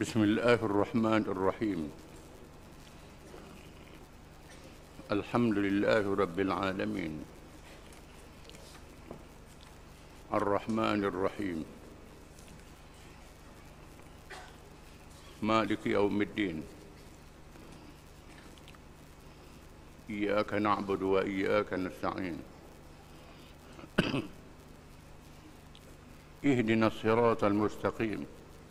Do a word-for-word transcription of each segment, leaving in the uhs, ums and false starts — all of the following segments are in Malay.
بسم الله الرحمن الرحيم. الحمد لله رب العالمين الرحمن الرحيم مالك يوم الدين إياك نعبد وإياك نستعين اهدنا الصراط المستقيم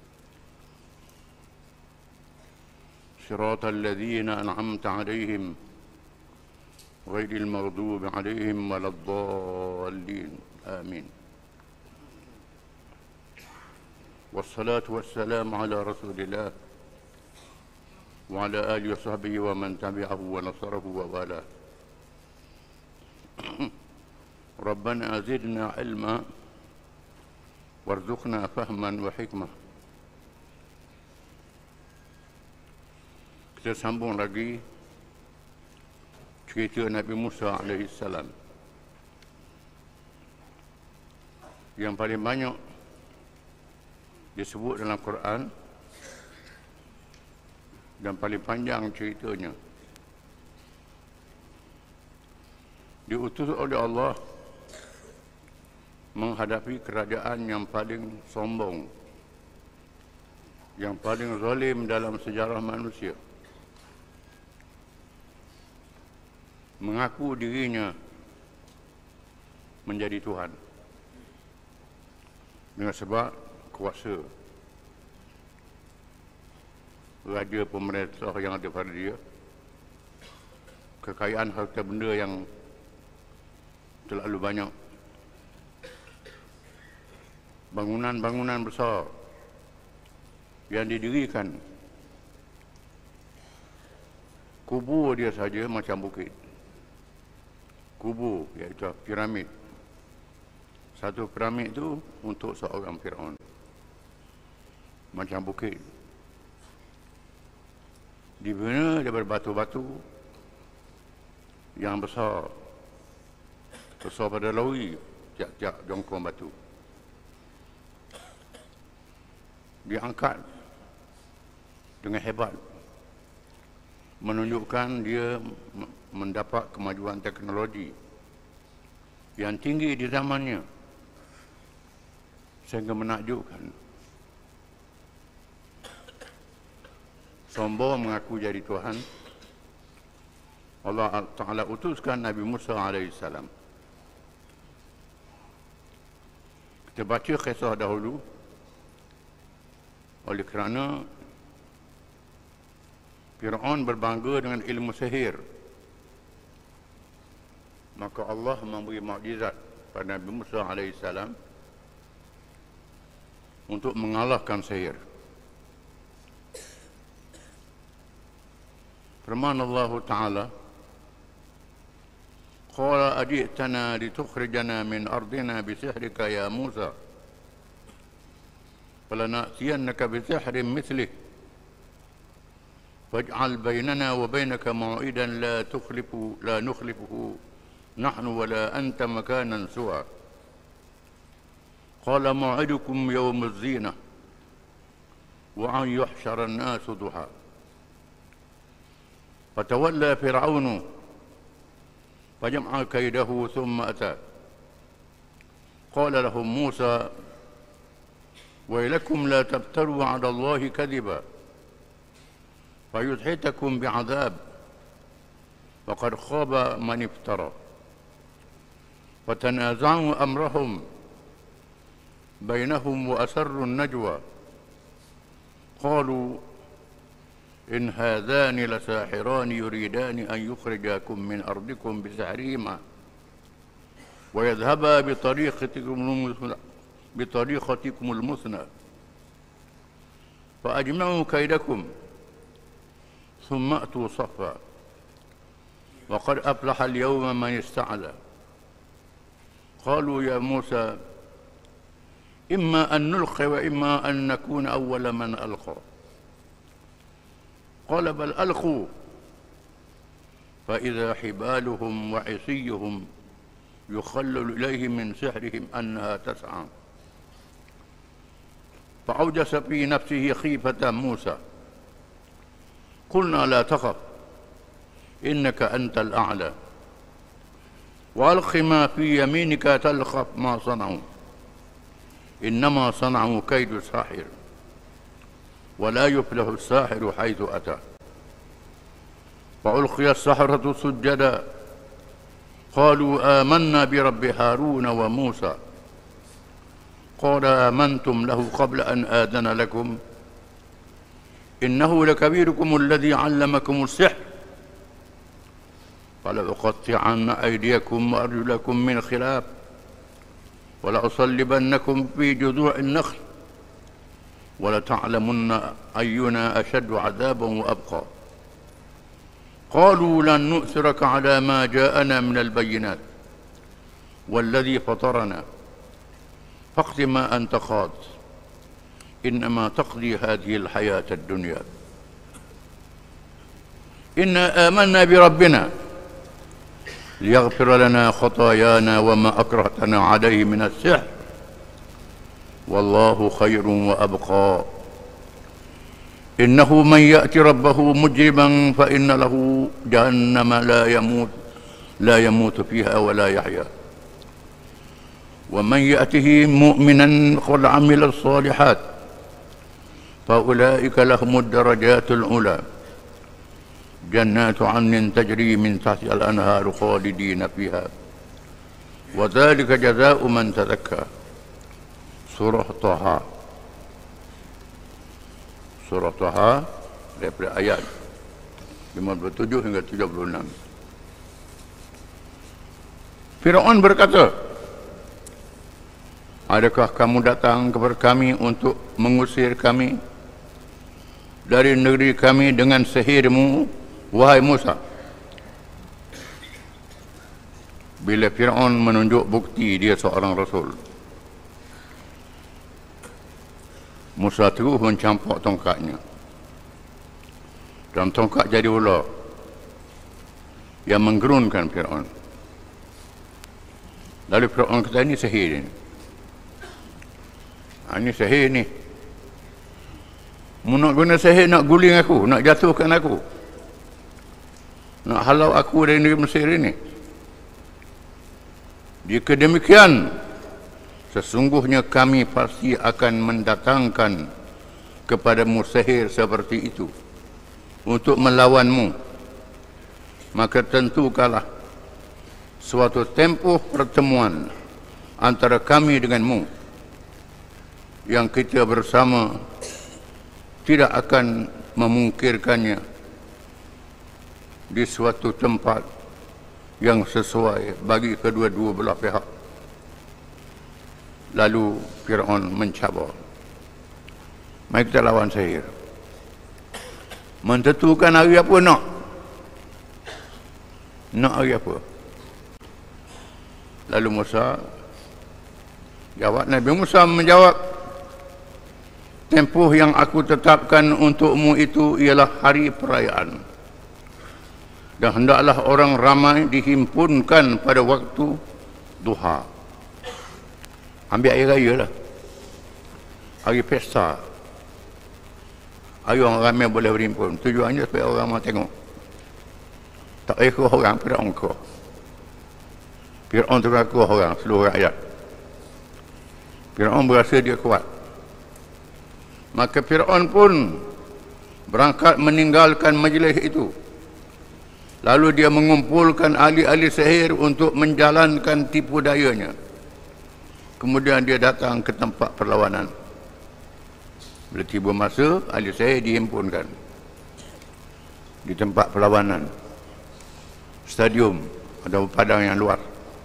صراط الذين أنعمت عليهم غير المغضوب عليهم ولا الضالين آمين. والصلاة والسلام على رسول الله وعلى آله وصحبه ومن تبعه ونصره ووالاه. ربنا زدنا علما وارزقنا فهما وحكمة. Kita sambung lagi cerita Nabi Musa alaihi salam. Yang paling banyak disebut dalam Quran dan paling panjang ceritanya. Diutus oleh Allah menghadapi kerajaan yang paling sombong, yang paling zalim dalam sejarah manusia. Mengaku dirinya menjadi Tuhan dengan sebab kuasa raja pemerintah yang ada pada dia, kekayaan harta benda yang terlalu banyak, bangunan-bangunan besar yang didirikan, kubur dia saja macam bukit. Kubur, iaitu piramid. Satu piramid itu untuk seorang Firaun. Macam bukit. Dibina daripada batu-batu yang besar. Besar pada lori, tiap-tiap jongkong batu. Diangkat dengan hebat. Menunjukkan dia mendapat kemajuan teknologi yang tinggi di zamannya sehingga menakjubkan. Sombong mengaku jadi Tuhan. Allah Ta'ala utuskan Nabi Musa alaihi salam. Kita baca kisah dahulu. Oleh kerana Fir'aun berbangga dengan ilmu sihir, maka Allah memberi mukjizat pada Nabi Musa alaihi salam untuk mengalahkan sihir. Firman Allah Ta'ala, "Qala aji'tana litukhrijana min ardina bisihrika ya Musa, falana'tiyannaka bisihrin mithlih فاجعل بيننا وبينك موعدا لا تخلف لا نخلفه نحن ولا أنت مكانا سوى قال موعدكم يوم الزينة وأن يحشر الناس ضحى فتولى فرعون فجمع كيده ثم أتى قال لهم موسى ويلكم لا تفتروا على الله كذبا فيضحككم بعذاب وقد خاب من افترى فتنازعوا أمرهم بينهم وأسروا النجوى قالوا إن هذان لساحران يريدان أن يخرجاكم من أرضكم بسحرهما ويذهبا بطريقتكم بطريقتكم المثنى فأجمعوا كيدكم ثم أتوا صفا وقد أفلح اليوم من استعلى قالوا يا موسى إما أن نلقي وإما أن نكون أول من ألقى قال بل ألقوا فإذا حبالهم وعصيهم يخلل إليه من سحرهم أنها تسعى فأوجس في نفسه خيفة موسى قلنا لا تخف إنك أنت الأعلى وألق ما في يمينك تلقف ما صنعوا إنما صنعوا كيد ساحر ولا يفلح الساحر حيث أتى فألقي السحرة سجدا قالوا آمنا برب هارون وموسى قال آمنتم له قبل أن آذن لكم إنه لكبيركم الذي علمكم السحر فلأقطعن أيديكم وأرجلكم من خلاف ولأصلبنكم في جذوع النخل ولتعلمن أينا أشد عذابا وأبقى قالوا لن نؤثرك على ما جاءنا من البينات والذي فطرنا فاقض ما أنت قاض إنما تقضي هذه الحياة الدنيا إنا آمنا بربنا ليغفر لنا خطايانا وما أكرهتنا عليه من السحر والله خير وأبقى إنه من يأتي ربه مجرما فإن له جهنم لا يموت لا يموت فيها ولا يحيا ومن يأته مؤمنا قد عمل الصالحات فأولئك لهم الدرجات العلى جنات عدن تجري من تحتها الأنهار خالدين فيها وذلك جزاء من تزكى Surah Taha. Surah Taha daripada ayat lima puluh tujuh hingga tujuh puluh enam. Firaun berkata, adakah kamu datang kepada kami untuk mengusir kami dari negeri kami dengan sihirmu, wahai Musa? Bila Firaun menunjuk bukti dia seorang rasul, Musa terus mencampak tongkatnya dan tongkat jadi ular yang menggerunkan Firaun. Lalu Firaun kata, ini sihir ini. Ha, ini sihir ni. Mu nak guna sihir nak guling aku, nak jatuhkan aku, nak halau aku dari negeri Mesir ini. Jika demikian, sesungguhnya kami pasti akan mendatangkan kepadamu sihir seperti itu untuk melawanmu. Maka tentu kalah suatu tempoh pertemuan antara kami denganmu yang kita bersama tidak akan memungkirkannya di suatu tempat yang sesuai bagi kedua-dua belah pihak. Lalu Firaun mencabar, mari kita lawan sihir. Menentukan hari apa nak? Nak hari apa? Lalu Musa jawab, Nabi Musa menjawab, tempoh yang aku tetapkan untukmu itu ialah hari perayaan, dan hendaklah orang ramai dihimpunkan pada waktu duha. Ambil hari raya lah, hari pesta, hari orang ramai boleh berhimpun. Tujuannya supaya orang ramai tengok. Tak ikut orang, Firaun kau. Firaun terlaku orang, seluruh rakyat. Firaun berasa dia kuat. Maka Firaun pun berangkat meninggalkan majlis itu. Lalu dia mengumpulkan ahli-ahli sihir untuk menjalankan tipu dayanya. Kemudian dia datang ke tempat perlawanan. Bila tiba masa, ahli sihir dihimpunkan di tempat perlawanan, stadium, ada padang yang luar.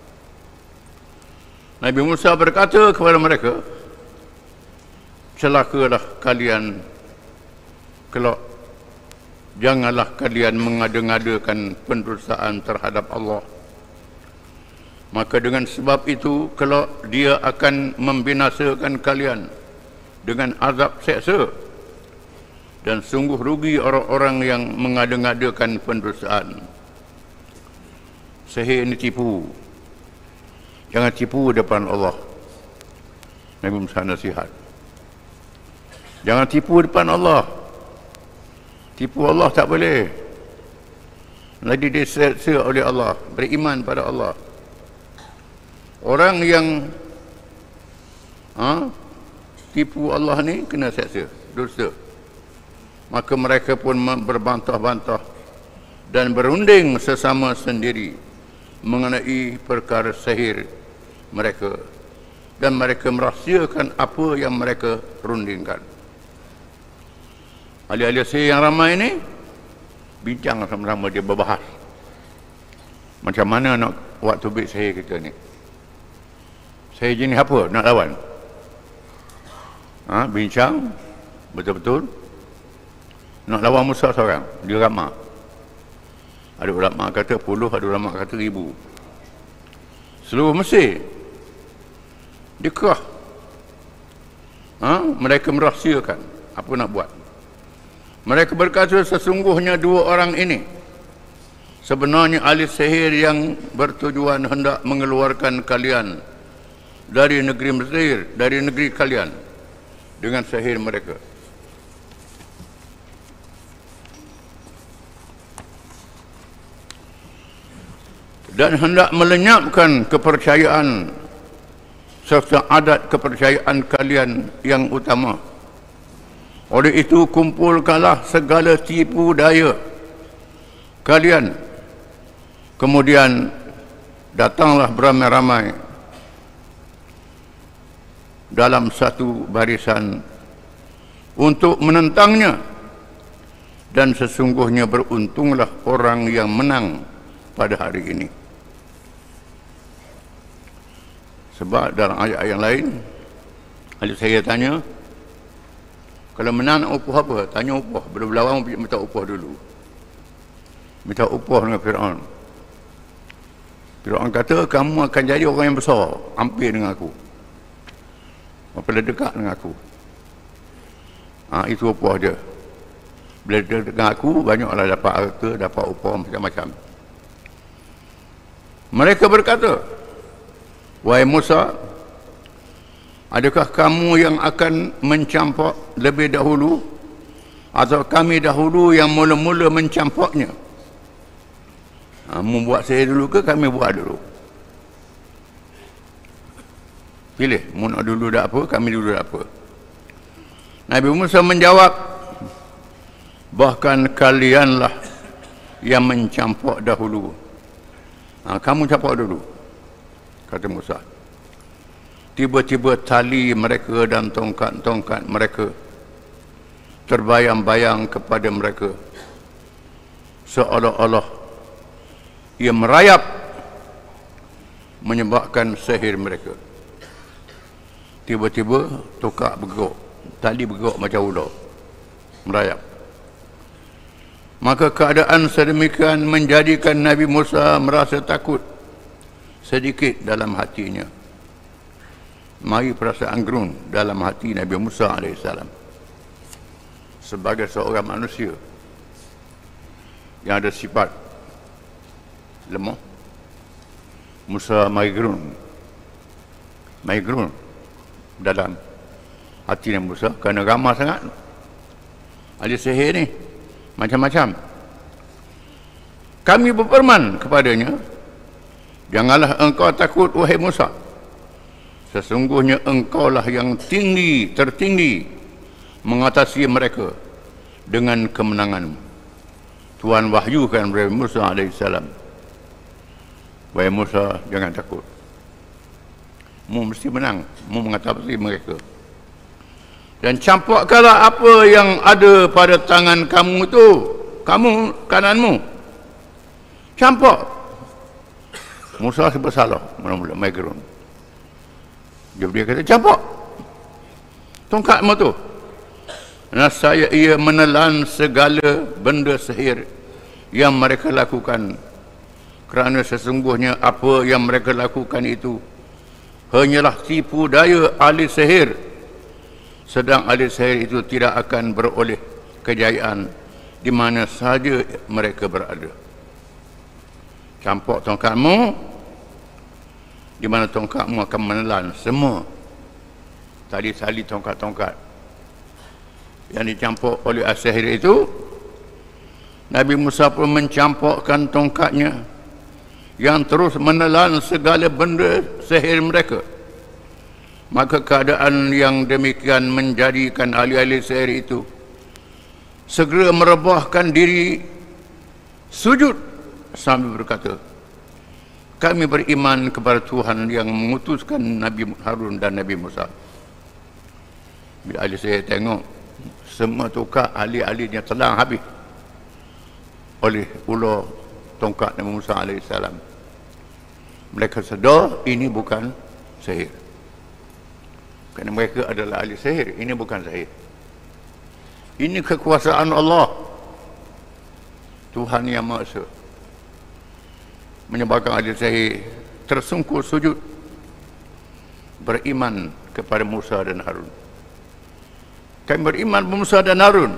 Nabi Musa berkata kepada mereka, celakalah kalian kelak, janganlah kalian mengada-ngadakan pendustaan terhadap Allah. Maka dengan sebab itu kelak dia akan membinasakan kalian dengan azab seksa, dan sungguh rugi orang-orang yang mengada-ngadakan pendustaan. Sihir ini tipu. Jangan tipu depan Allah. Nabi Musa nasihat. Jangan tipu depan Allah. Tipu Allah tak boleh. Lagi diseksa oleh Allah, beriman pada Allah. Orang yang ha, tipu Allah ni kena seksa, dosa. Maka mereka pun berbantah-bantah dan berunding sesama sendiri mengenai perkara sihir mereka, dan mereka merahsiakan apa yang mereka rundingkan. Ahli-ahli sihir yang ramai ni bincang sama-sama, dia berbahas macam mana nak buat tubik sihir kita ni. Sihir jenis apa nak lawan? Ha, bincang betul-betul nak lawan Musa seorang, dia ramai. Ada ulama kata puluh, ada ulama kata ribu. Seluruh Mesir dikerah. Ha? Mereka merahsiakan apa nak buat. Mereka berkata sesungguhnya dua orang ini sebenarnya ahli sihir yang bertujuan hendak mengeluarkan kalian dari negeri Mesir, dari negeri kalian dengan sihir mereka. Dan hendak melenyapkan kepercayaan serta adat kepercayaan kalian yang utama. Oleh itu kumpulkanlah segala tipu daya kalian. Kemudian datanglah beramai-ramai dalam satu barisan untuk menentangnya, dan sesungguhnya beruntunglah orang yang menang pada hari ini. Sebab dalam ayat yang lain, ada saya tanya, kalau menang nak upah apa? Tanya upah. Belum lawan minta upah dulu. Minta upah dengan Fir'aun. Fir'aun kata, kamu akan jadi orang yang besar, hampir dengan aku. Apabila dekat dengan aku. Ha, itu upah dia. Bila dekat dengan aku, banyaklah dapat harta, dapat upah macam-macam. Mereka berkata, wahai Musa, adakah kamu yang akan mencampak lebih dahulu, atau kami dahulu yang mula-mula mencampaknya? Ha, membuat sihir dulu ke kami buat dulu? Pilih, mu nak dulu dak apa, kami dulu dak apa. Nabi Musa menjawab, bahkan kalianlah yang mencampak dahulu. Ha, kamu campak dulu, kata Musa. Tiba-tiba tali mereka dan tongkat-tongkat mereka terbayang-bayang kepada mereka, seolah-olah ia merayap menyebabkan sihir mereka. Tiba-tiba tongkat bergerak, tali bergerak macam ular, merayap. Maka keadaan sedemikian menjadikan Nabi Musa merasa takut sedikit dalam hatinya. Mari perasaan gerun dalam hati Nabi Musa alaihissalam. Sebagai seorang manusia yang ada sifat lemah, Musa mari gerun. Mari gerun dalam hati Nabi Musa, kerana ramah sangat ahli sihir ni, macam-macam. Kami berfirman kepadanya, janganlah engkau takut wahai Musa, sesungguhnya engkaulah yang tinggi, tertinggi mengatasi mereka dengan kemenanganmu. Tuhan wahyukan kepada Musa alaihissalam, wahai Musa, jangan takut, mu mesti menang, mu mengatasi mereka. Dan campakkanlah apa yang ada pada tangan kamu tu, kamu kananmu, campak. Musa sebab salah mula-mula migrun. Dia dia kata campak tongkatmu tu. Nasaya ia menelan segala benda sihir yang mereka lakukan, kerana sesungguhnya apa yang mereka lakukan itu hanyalah tipu daya ahli sihir, sedang ahli sihir itu tidak akan beroleh kejayaan di mana sahaja mereka berada. Campak tongkatmu, di mana tongkatmu akan menelan semua tali-tali tongkat-tongkat yang dicampur oleh as-sihir itu, Nabi Musa pun mencampurkan tongkatnya yang terus menelan segala benda sihir mereka. Maka keadaan yang demikian menjadikan ahli-ahli sihir itu segera merebahkan diri sujud sambil berkata, kami beriman kepada Tuhan yang mengutuskan Nabi Harun dan Nabi Musa. Bila ahli sihir tengok semua tongkat ahli-ahlinya telah habis oleh ular tongkat Nabi Musa alaihissalam, mereka sedar ini bukan sihir. Kerana mereka adalah ahli sihir, ini bukan sihir. Ini kekuasaan Allah, Tuhan yang Maha Esa, menyebabkan ahli sihir tersungkur sujud beriman kepada Musa dan Harun. Kami beriman kepada Musa dan Harun.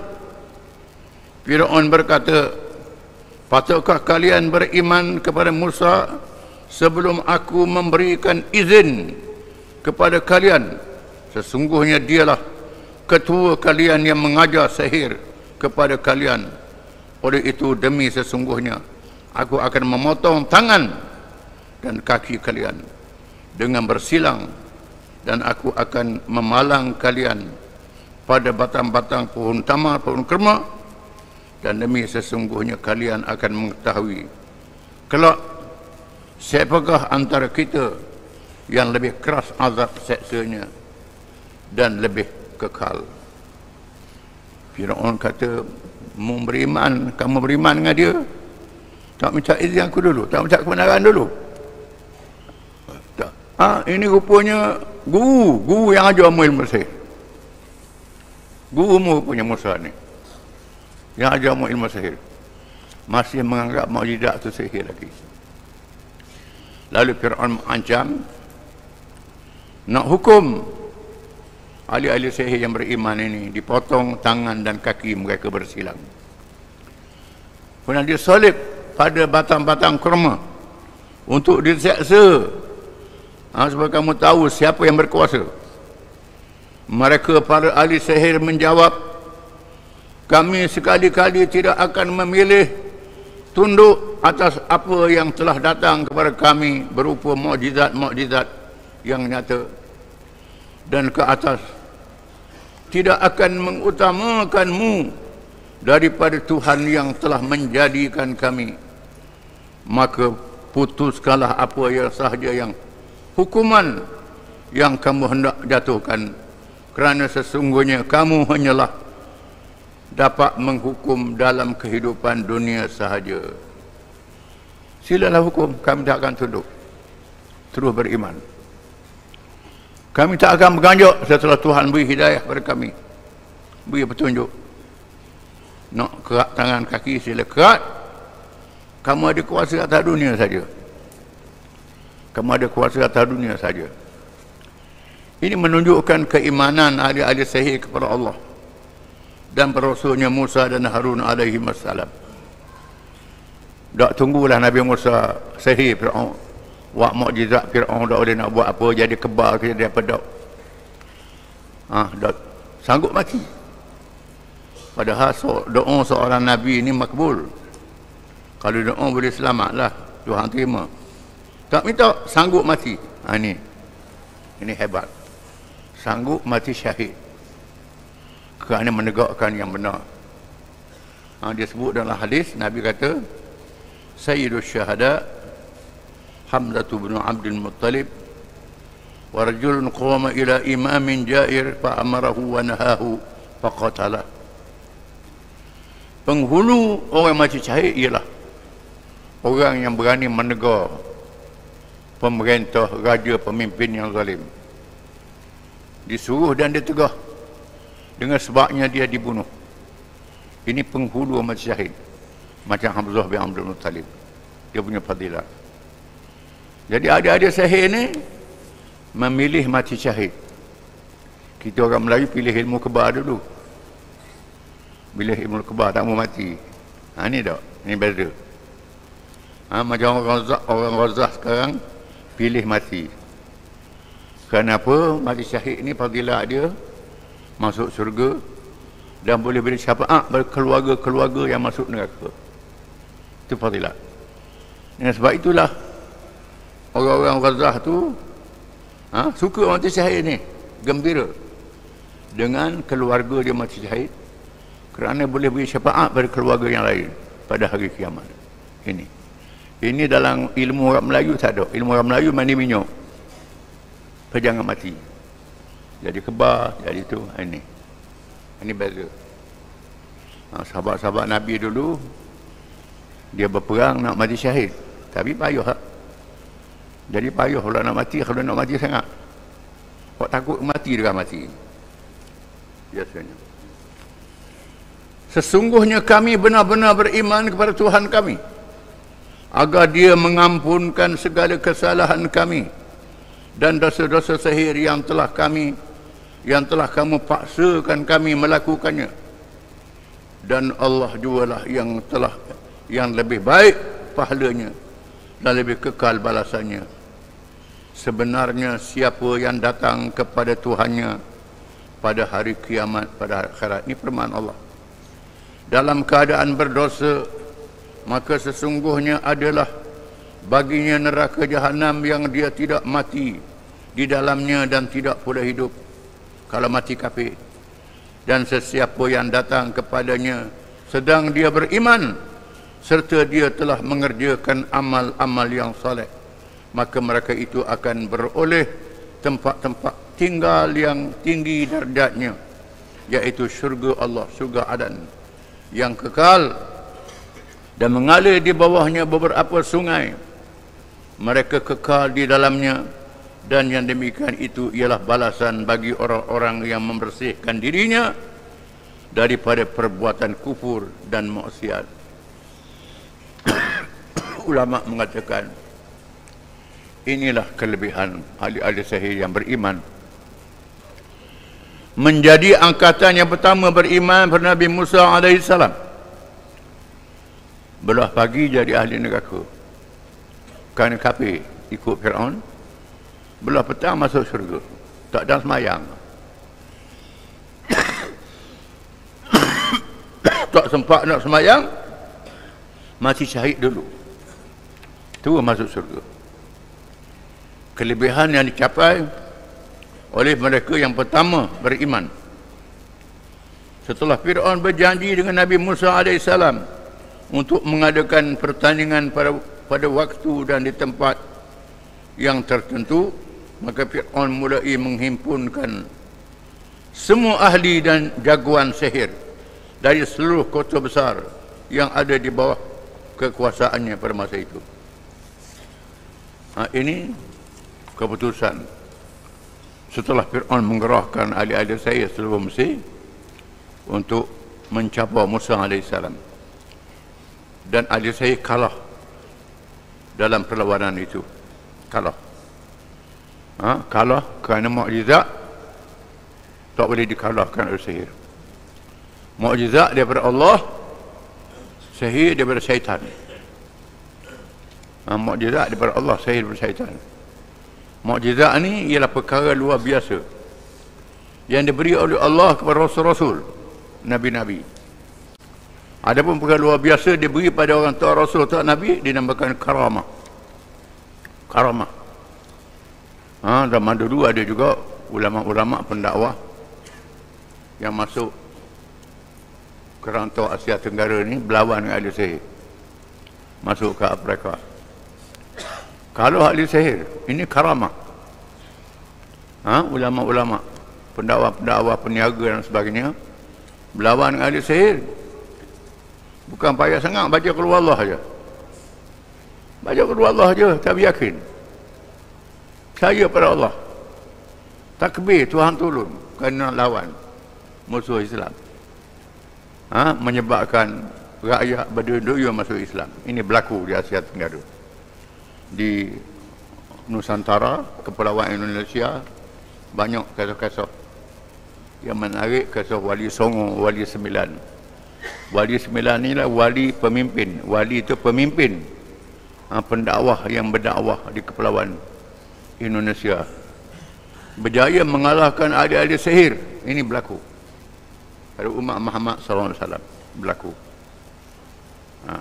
Firaun berkata, patutkah kalian beriman kepada Musa sebelum aku memberikan izin kepada kalian? Sesungguhnya dialah ketua kalian yang mengajar sihir kepada kalian. Oleh itu demi sesungguhnya aku akan memotong tangan dan kaki kalian dengan bersilang, dan aku akan memalang kalian pada batang-batang pohon tamar, pohon kurma, dan demi sesungguhnya kalian akan mengetahui kelak siapakah antara kita yang lebih keras azab seksanya dan lebih kekal. Firaun kata, mu beriman, kamu beriman dengan dia, tak minta izin aku dulu, tak minta kebenaran dulu. Tak. Ah, ini rupanya guru, guru yang ajar ilmu ilmu sihir. Guru mu punya Musa ni, yang ajar mu ilmu sihir, masih menganggap mukjizat itu sihir lagi. Lalu Firaun mengancam nak hukum ahli-ahli sihir yang beriman ini, dipotong tangan dan kaki mereka bersilang. Kemudian disalib pada batang-batang kurma untuk diseksa. Ha, supaya kamu tahu siapa yang berkuasa. Mereka para ahli sihir menjawab, kami sekali-kali tidak akan memilih tunduk atas apa yang telah datang kepada kami berupa mukjizat-mukjizat yang nyata, dan ke atas tidak akan mengutamakanmu daripada Tuhan yang telah menjadikan kami. Maka putuskanlah apa yang sahaja yang hukuman yang kamu hendak jatuhkan, kerana sesungguhnya kamu hanyalah dapat menghukum dalam kehidupan dunia sahaja. Silalah hukum, kami tak akan tunduk, terus beriman. Kami tak akan berganjak setelah Tuhan beri hidayah kepada kami, beri petunjuk. Nak kerat tangan kaki, sila kerat. Kamu ada kuasa atas dunia saja. Kamu ada kuasa atas dunia saja. Ini menunjukkan keimanan ahli-ahli sihir kepada Allah dan Rasulnya Musa dan Harun alaihi wassalam. Tak tunggulah Nabi Musa sihir Fir'aun, buat mukjizat Fir'aun, tak boleh nak buat apa, jadi kebal ke jadi apa, tak. Ah, tak sanggup mati. Padahal so, doa seorang Nabi ini makbul. Kalau doa boleh selamatlah, Tuhan terima. Tak minta sanggup mati. Ha, ini ini hebat, sanggup mati syahid kerana menegakkan yang benar. Ha, dia sebut dalam hadis, Nabi kata, Sayyidus Syahada Hamzah bin Abdul Muttalib wa rajulun qawama ila imamin jair fa amarahu wa nahahu faqatala. Penghulu orang mati syahid ialah orang yang berani menegur pemerintah, raja, pemimpin yang zalim. Disuruh dan ditegah, dengan sebabnya dia dibunuh. Ini penghulu mati syahid, macam Hamzah bin Abdul Muttalib. Dia punya fadilah. Jadi adik-adik sihir ni memilih mati syahid. Kita orang Melayu pilih ilmu kebal dulu. Pilih ilmu kebal, tak mau mati. Ha, ni tak? Ni beza. Ha, macam orang Razak, orang Razak sekarang pilih mati. Kenapa? Mati syahid ni fadilah dia masuk syurga dan boleh beri syafaat bagi keluarga-keluarga yang masuk neraka. Itu fadilat. Dan sebab itulah orang-orang Ghazah tu ha, suka mati syahid ni, gembira dengan keluarga dia mati syahid kerana boleh beri syafaat pada keluarga yang lain pada hari kiamat. Ini ini dalam ilmu orang Melayu tak ada. Ilmu orang Melayu mandi minyak, jangan mati, jadi kebal, jadi tu. Ini ini beza. Ha, sahabat-sahabat Nabi dulu dia berperang nak mati syahid, tapi payah ha? Jadi payah kalau nak mati, kalau nak mati sangat kau takut mati dia mati biasanya. Sesungguhnya kami benar-benar beriman kepada Tuhan kami agar dia mengampunkan segala kesalahan kami dan dosa-dosa sihir yang telah kami yang telah kamu paksakan kami melakukannya, dan Allah jugalah yang telah yang lebih baik pahalanya dan lebih kekal balasannya. Sebenarnya siapa yang datang kepada Tuhannya pada hari kiamat, pada akhirat, ini firman Allah, dalam keadaan berdosa, maka sesungguhnya adalah baginya neraka jahanam yang dia tidak mati di dalamnya dan tidak pula hidup kalau mati kafir. Dan sesiapa yang datang kepadanya sedang dia beriman serta dia telah mengerjakan amal-amal yang saleh, maka mereka itu akan beroleh tempat-tempat tinggal yang tinggi darjatnya, yaitu syurga Allah, syurga Adan yang kekal, dan mengalir di bawahnya beberapa sungai. Mereka kekal di dalamnya, dan yang demikian itu ialah balasan bagi orang-orang yang membersihkan dirinya daripada perbuatan kufur dan maksiat. Ulama mengatakan inilah kelebihan ahli-ahli sihir yang beriman. Menjadi angkatan yang pertama beriman pada Nabi Musa alaihissalam, belah pagi jadi ahli neraka kerana kafir ikut Fir'aun, belah petang masuk syurga, tak ada semayang. Tak sempat nak semayang, mati syahid dulu, tu masuk syurga. Kelebihan yang dicapai oleh mereka yang pertama beriman setelah Fir'aun berjanji dengan Nabi Musa alaihissalam untuk mengadakan pertandingan pada pada waktu dan di tempat yang tertentu, maka Fir'aun mulai menghimpunkan semua ahli dan jagoan sihir dari seluruh kota besar yang ada di bawah kekuasaannya pada masa itu. Ha, ini keputusan setelah Fir'aun mengerahkan ahli-ahli sihir seluruh Mesir untuk mencabar Musa alaihissalam, dan ahli sihir kalah dalam perlawanan itu. Kalah ha? Kalah kerana mukjizat tak boleh dikalahkan oleh sihir. Mukjizat daripada Allah, sihir daripada syaitan. ha, Mukjizat daripada Allah, sihir daripada syaitan. Mukjizat ni ialah perkara luar biasa yang diberi oleh Allah kepada rasul-rasul, nabi-nabi. Adapun perkara luar biasa diberi pada orang tua rasul, tak nabi, dinamakan karamah. Karamah. Ha, zaman dulu ada juga ulama-ulama pendakwah yang masuk ke rantau Asia Tenggara ni berlawan dengan ahli sihir, masuk ke Afrika. Kalau ahli sihir ini karamah, ha, ulama-ulama pendakwah-pendakwah peniaga dan sebagainya berlawan dengan ahli sihir, bukan payah sangat baca qul huwallah saja. Baca qul huwallah saja, tapi yakin saya pada Allah, takbir Tuhan tolong, kerana lawan musuh Islam, ha, menyebabkan rakyat berduyun masuk Islam. Ini berlaku di Asia Tenggara, di Nusantara, Kepulauan Indonesia, banyak kisah-kisah yang menarik. Kisah Wali Songo, Wali Sembilan. Wali Sembilan ni lah wali pemimpin. Wali itu pemimpin, ha, pendakwah yang berdakwah di Kepulauan Indonesia, berjaya mengalahkan ahli-ahli sihir. Ini berlaku. pada umat Muhammad sallallahu alaihi wasallam berlaku. Ha.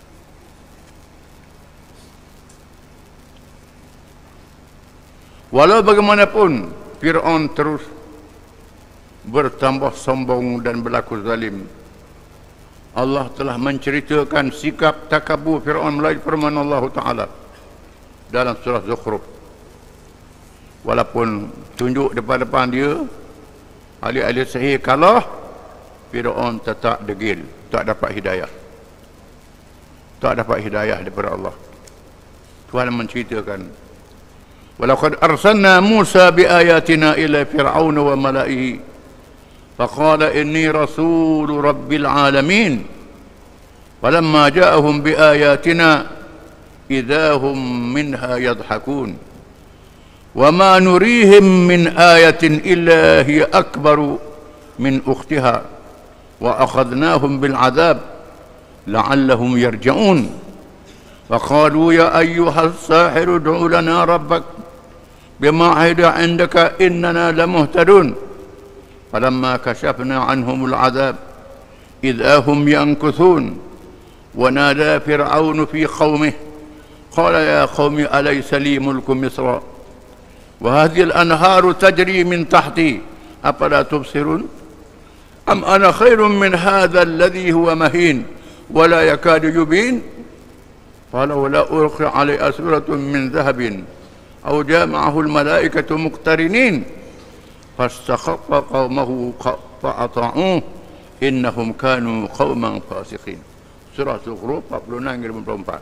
Walau bagaimanapun Fir'aun terus bertambah sombong dan berlaku zalim, Allah telah menceritakan sikap takabur Fir'aun melalui firman Allah Ta'ala dalam surah Zukhruf. Walaupun tunjuk depan-depan dia ahli-ahli sihir kalah, Fir'aun tetap degil, tak dapat hidayah. Tak dapat hidayah daripada Allah. Tuhan menceritakan, walaqad arsalna Musa biayatina ila fir'aun wa mala'ihi faqala inni rasulu rabbil alamin falamma ja'ahum biayatina idahum minha yadhakun wa ma nurihim min ayatin illa hiya akbaru min ukhtiha wa akhadnahum bil adab la'allahum yarji'un faqalu ya ayyuhas sahiru ud'u lana rabbak bima 'ahida 'indaka innana lamuhtadun falamma kashafna 'anhumul 'adab idza hum yankuthun wa nada fir'aun fi qaumihi qala ya qaumi alaysa li mulku misra wa hadhihi al-anharu tajri min tahti afala tubsirun am ana khairun min hadha alladhi huwa mahin wa la yakadu yubin falawla ulqiya 'alayhi suratun min dhahabin aw jama'ahu al-malaikatu muqtarinin fastakhaffa qaumahu fa'ata'uhu innahum kanu qauman fasiqin. Surah Zukhruf empat puluh enam hingga lima puluh empat.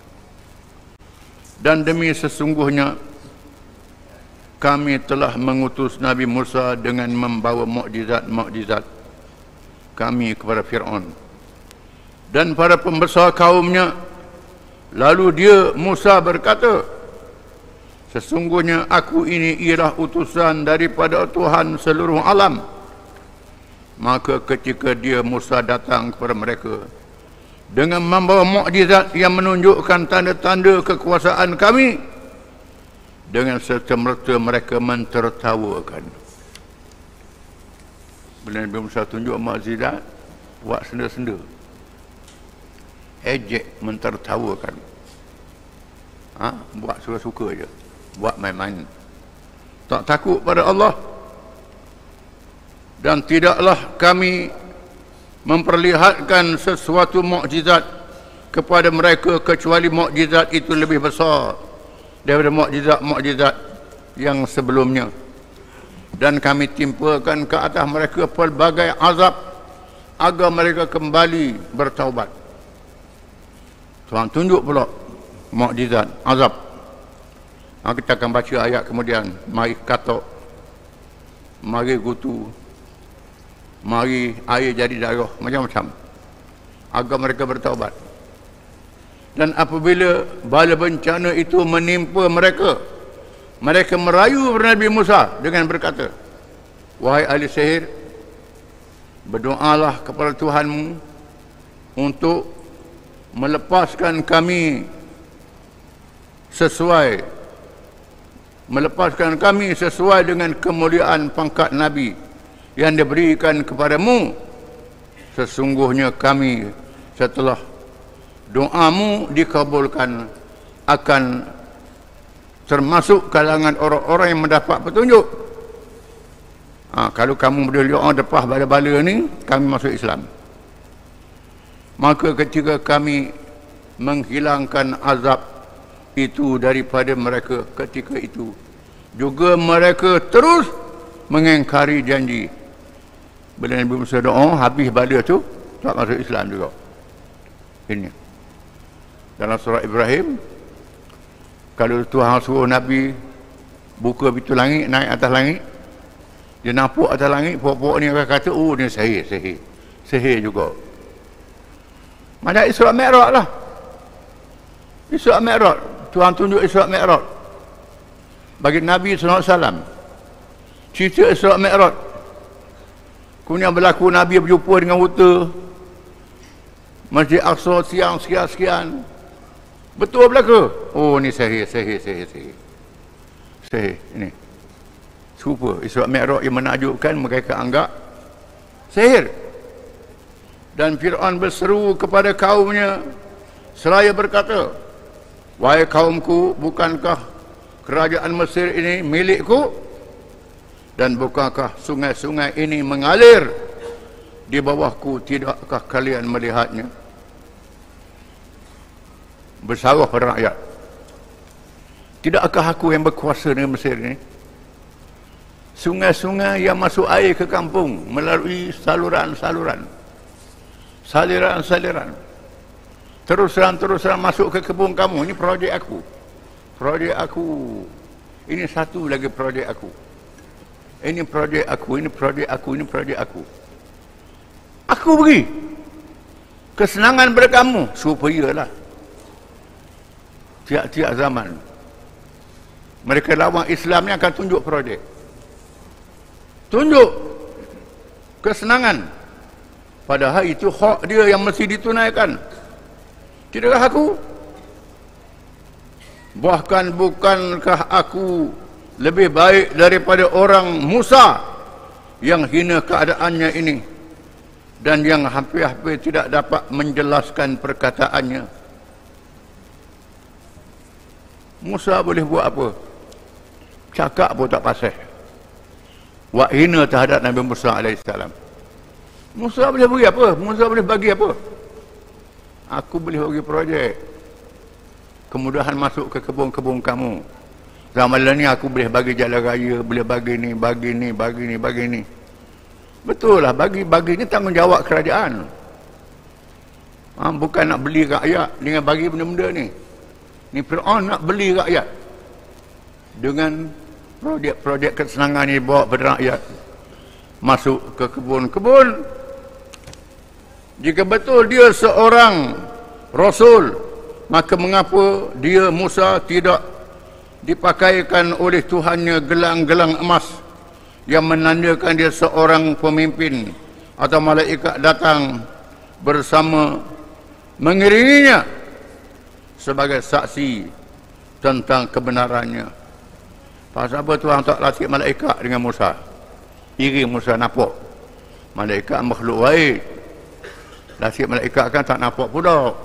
Dan demi sesungguhnya kami telah mengutus Nabi Musa dengan membawa mukjizat-mukjizat kami kepada Fir'aun dan para pembesar kaumnya. Lalu dia Musa berkata, sesungguhnya aku ini ialah utusan daripada Tuhan seluruh alam. Maka ketika dia Musa datang kepada mereka dengan membawa mukjizat yang menunjukkan tanda-tanda kekuasaan kami, dengan serta-merta mereka mentertawakan. Bila Nabi Musa tunjuk mukjizat, buat senda-senda, ejek, mentertawakan, ha? Buat suka-suka je, buat main-main, tak takut pada Allah. Dan tidaklah kami memperlihatkan sesuatu mukjizat kepada mereka kecuali mukjizat itu lebih besar daripada mukjizat-mukjizat yang sebelumnya, dan kami timpakan ke atas mereka pelbagai azab agar mereka kembali bertaubat. Tuhan tunjuk pula mukjizat azab. Ha, kita akan baca ayat kemudian. Mari katok, mari gutu, mari air jadi darah, macam-macam, agar mereka bertaubat. Dan apabila bala bencana itu menimpa mereka, mereka merayu Nabi Musa dengan berkata, wahai ahli sihir, berdoalah kepada Tuhanmu untuk melepaskan kami sesuai melepaskan kami sesuai dengan kemuliaan pangkat Nabi yang diberikan kepadamu. Sesungguhnya kami setelah doamu dikabulkan akan termasuk kalangan orang-orang yang mendapat petunjuk. Ha, kalau kamu berdoa lepas bala-bala ni, kami masuk Islam. Maka ketika kami menghilangkan azab itu daripada mereka, ketika itu juga mereka terus mengingkari janji. Bila Nabi Musa doa, habis bala tu tak masuk Islam juga. Ini dalam surah Ibrahim, kalau Tuhan suruh Nabi buka pintu langit, naik atas langit, dia nampak atas langit, pokok-pokok ni akan kata, oh ni sihir, sihir, sihir juga. Macam Isra Mi'raj lah. Isra Mi'raj, Tuhan tunjuk Isra Mi'raj bagi Nabi sallallahu alaihi wasallam. Cerita Isra Mi'raj, kemudian berlaku Nabi berjumpa dengan buta Masjid Aqsa siang sekian-sekian. Betul belaka? Oh ni sihir, sihir, sihir, sihir. Sihir ini. Serupa Isra Mi'raj yang menakjubkan, mereka anggap sihir. Dan Fir'aun berseru kepada kaumnya seraya berkata, wahai kaumku, bukankah kerajaan Mesir ini milikku? Dan bukankah sungai-sungai ini mengalir di bawahku? Tidakkah kalian melihatnya? Bersaruh rakyat, tidakkah aku yang berkuasa dengan Mesir ini? Sungai-sungai yang masuk air ke kampung melalui saluran-saluran, saliran-saliran, terusan-terusan masuk ke kebun kamu. Ini projek aku, projek aku. Ini satu lagi projek aku. Ini projek aku, ini projek aku, ini projek aku. Aku beri kesenangan pada kamu, supayalah tiap-tiap zaman mereka lawan Islam ni akan tunjuk projek, tunjuk kesenangan, padahal itu hak dia yang mesti ditunaikan. Tidakkah aku? Bahkan bukankah aku lebih baik daripada orang Musa yang hina keadaannya ini dan yang hampir-hampir tidak dapat menjelaskan perkataannya? Musa boleh buat apa? Cakap pun tak pasal. Wak hina terhadap Nabi Musa alaihissalam. Musa boleh bagi apa? Musa boleh bagi apa? Aku boleh bagi projek, kemudahan masuk ke kebun-kebun kamu. Zaman ni aku boleh bagi jalan raya, boleh bagi ni, bagi ni, bagi ni, bagi ni. Betul lah, bagi-bagi ni tanggungjawab kerajaan. Ha, bukan nak beli rakyat dengan bagi benda-benda ni. Ni Fir'aun nak beli rakyat dengan projek-projek kesenangan ni, bawa pada rakyat masuk ke kebun-kebun. Jika betul dia seorang Rasul, maka mengapa dia Musa tidak dipakaikan oleh Tuhannya gelang-gelang emas yang menandakan dia seorang pemimpin, atau malaikat datang bersama mengiringinya sebagai saksi tentang kebenarannya? Pasal apa Tuhan tak latih malaikat dengan Musa? Iri Musa nampak malaikat makhluk baik, latih malaikat kan tak nampak pula.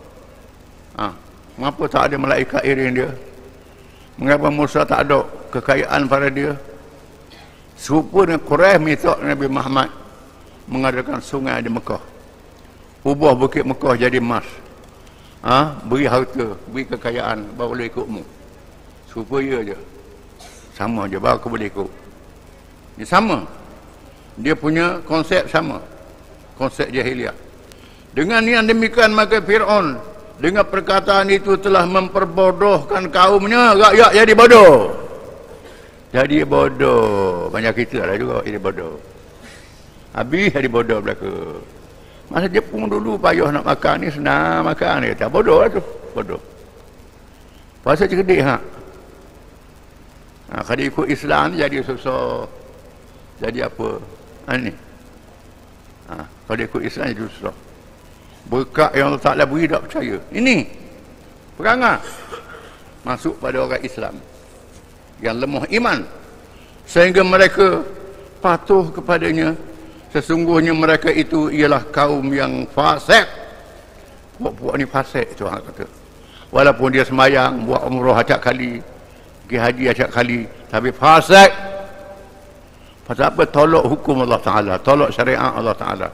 Ha, mengapa tak ada malaikat iring dia? Mengapa Musa tak ada kekayaan pada dia? Serupa dengan Quraisy minta Nabi Muhammad mengadakan sungai di Mekah, ubah bukit Mekah jadi emas. Ha? Beri harta, beri kekayaan, baru boleh ikutmu. Supaya je sama je, baru aku boleh ikut. Dia sama, dia punya konsep sama, konsep jahiliah. Dengan yang demikian, maka Fir'aun dengan perkataan itu telah memperbodohkan kaumnya. Rakyat jadi bodoh, jadi bodoh. Banyak kita lah juga jadi bodoh. Habis jadi bodoh belaka. Masa Jepun dulu payah nak makan ni, senang makan ni. Tak bodoh lah tu, bodoh. Pasal cerdik ha. Ha, kalau ikut Islam jadi susah. Jadi apa? Ha ni. Ha, kalau ikut Islam jadi susah. Berkat yang Allah Ta'ala beri tak percaya. Ini perangai masuk pada orang Islam yang lemah iman, sehingga mereka patuh kepadanya. Sesungguhnya mereka itu ialah kaum yang fasik. Puak-puak ni fasik, Tuhan kata. Walaupun dia semayang, buat umrah acak kali, pergi haji acak kali, tapi fasik. Pasal apa? Tolak hukum Allah Ta'ala, tolak syariat Allah Ta'ala.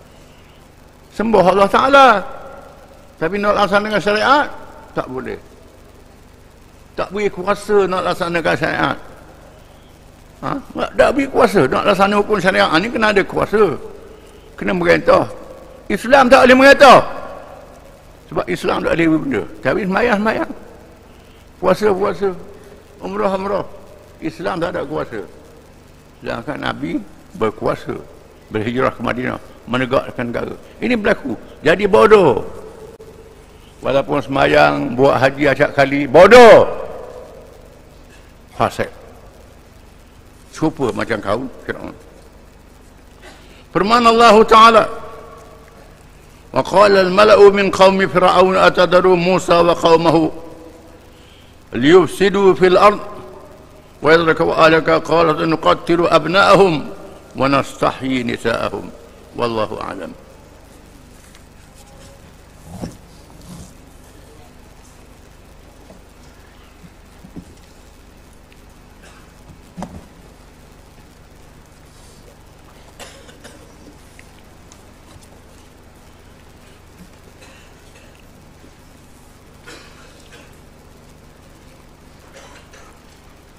Sembah Allah Ta'ala, tapi nak laksanakan syariat, tak boleh. Tak beri kuasa nak laksanakan syariat. Ha? Tak beri kuasa nak laksanakan hukum syariat. Ini kena ada kuasa, kena merintah. Islam tak boleh merintah, sebab Islam tak boleh benda. Tapi semayang-semayang, puasa-puasa, umrah-umrah, Islam tak ada kuasa. Sedangkan Nabi berkuasa, berhijrah ke Madinah, menegakkan negara. Ini berlaku, jadi bodoh. Walaupun semayang, buat haji acak kali, bodoh, fasik. Serupa macam kaum Fir'aun. Firman Allah Ta'ala, wa qala al-mala'u min qaumi fir'aun atadaru Musa wa qaumahu liyufsidu fil ard wa yadraku ahlaka qalat nuqattilu abna'ahum wa nastahyi nisa'ahum wallahu a'lam.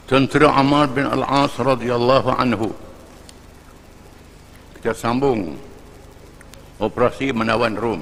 tentera Ammar bin Al-As radhiyallahu anhu. Kita sambung operasi menawan Rom.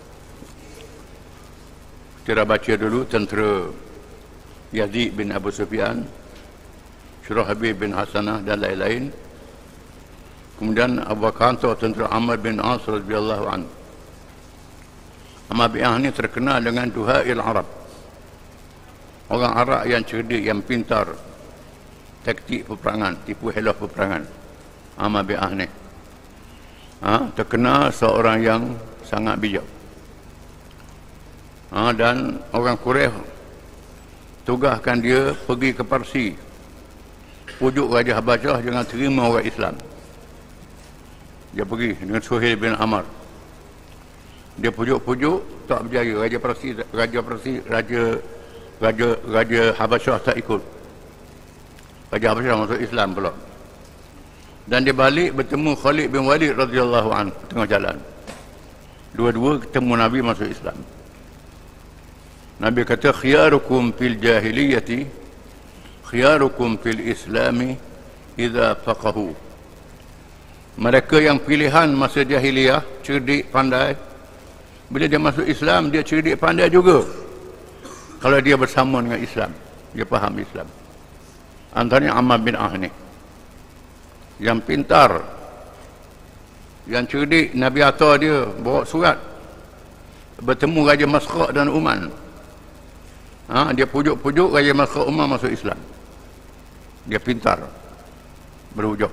Kita baca dulu tentera Yazid bin Abu Sufyan, Syurahabil bin Hasanah dan lain-lain. Kemudian Abu Kanto tentera Ammar bin As radhiyallahu anhu. Ammar bin As ini terkenal dengan Duhail Arab. Orang Arab yang cerdik, yang pintar, taktik peperangan, tipu helah peperangan. Ammar bin As ni ha, terkenal seorang yang sangat bijak. Ha, dan orang Quraisy tugaskan dia pergi ke Parsi, pujuk Raja Habasyah jangan terima orang Islam. Dia pergi dengan Suhail bin Ammar. Dia pujuk-pujuk tak berjaya. Raja Parsi, Raja Parsi, Raja Raja Raja Habasyah tak ikut. Raja Habasyah masuk Islam pula. Dan dia balik bertemu Khalid bin Walid radhiyallahu anhu tengah jalan. Dua-dua ketemu Nabi masuk Islam. Nabi kata khiyarukum fil jahiliyati khiyarukum fil islami idza faqahu. Mereka yang pilihan masa jahiliyah cerdik pandai, bila dia masuk Islam dia cerdik pandai juga. Kalau dia bersama dengan Islam, dia faham Islam. Antaranya Ammar bin As ni yang pintar, yang cerdik. Nabi atar dia bawa surat bertemu Raja Masraq dan Uman. Ha, dia pujuk-pujuk Raja Masraq Uman masuk Islam. Dia pintar, berhujah.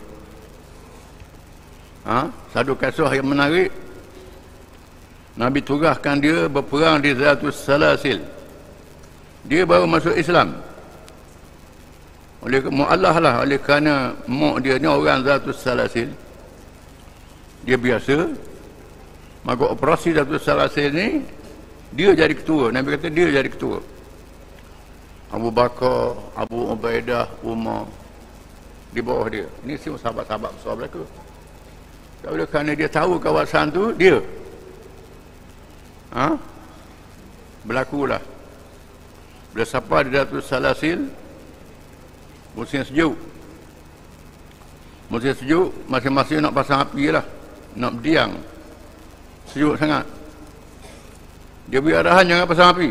Ha, satu kisah yang menarik, Nabi tugaskan dia berperang di Zatus Salasil. Dia baru masuk Islam. Oleh mu'allah lah, oleh kerana mak dia ni orang Zatus Salasil, dia biasa. Maka operasi Zatus Salasil ni dia jadi ketua. Nabi kata dia jadi ketua. Abu Bakar, Abu Ubaidah, Umar di bawah dia. Ini semua sahabat-sahabat besar mereka. Oleh kerana dia tahu kawasan tu, dia ha? berlakulah. Bila sampai di Zatus Salasil, musim sejuk. Musim sejuk, masing-masing nak pasang api lah, nak berdiam. Sejuk sangat. Dia beri arahan jangan pasang api.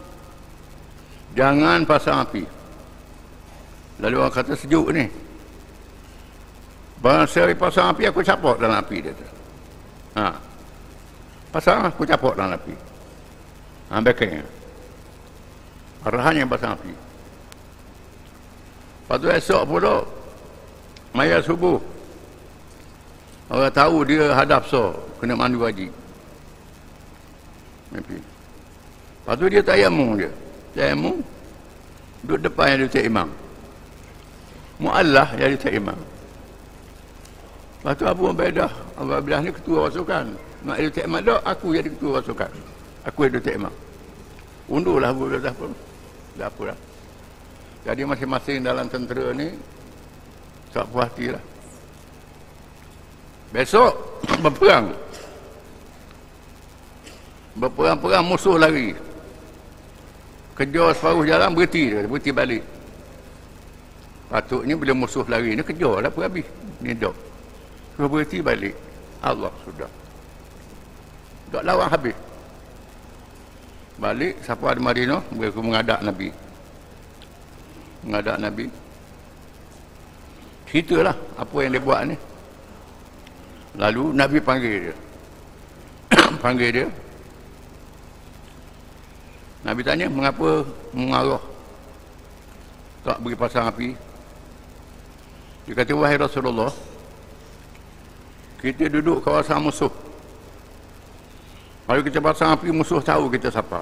Jangan pasang api. Lalu orang kata sejuk ni, barang saya pasang api aku capok dalam api dia. Ha. Pasang aku capok dalam api. Ha, backingnya. Arahan yang pasang api. Lepas tu esok pula maya subuh, orang tahu dia hadap so kena mandu wajib. Mimpi. Lepas tu dia tayamum dia. Tayamum duduk depan yang dia imam. Mu'allah yang dia imam. Lepas tu Abu Ubaidah, Abu Ubaidah ni ketua pasukan. Mak dia imam dah, aku jadi ketua pasukan. Aku yang dia imam. Unduhlah Abu Ubaidah pun. Tak apalah. Jadi masing-masing dalam tentera ni tak puas hati lah. Besok berperang. Berperang-perang musuh lari. Kejar separuh jalan berhenti dia, berhenti balik. Patutnya bila musuh lari ni kejar lah pun habis. Ni dok. Suruh berhenti balik. Allah sudah. Dok lawan habis. Balik siapa di Madinah, mereka menghadap Nabi. Menghadap Nabi. Ceritalah apa yang dia buat ni. Lalu Nabi panggil dia. Panggil dia. Nabi tanya, mengapa mengarah tak beri pasang api? Dia kata, wahai Rasulullah, kita duduk kawasan musuh. Kalau kita pasang api, musuh tahu kita siapa.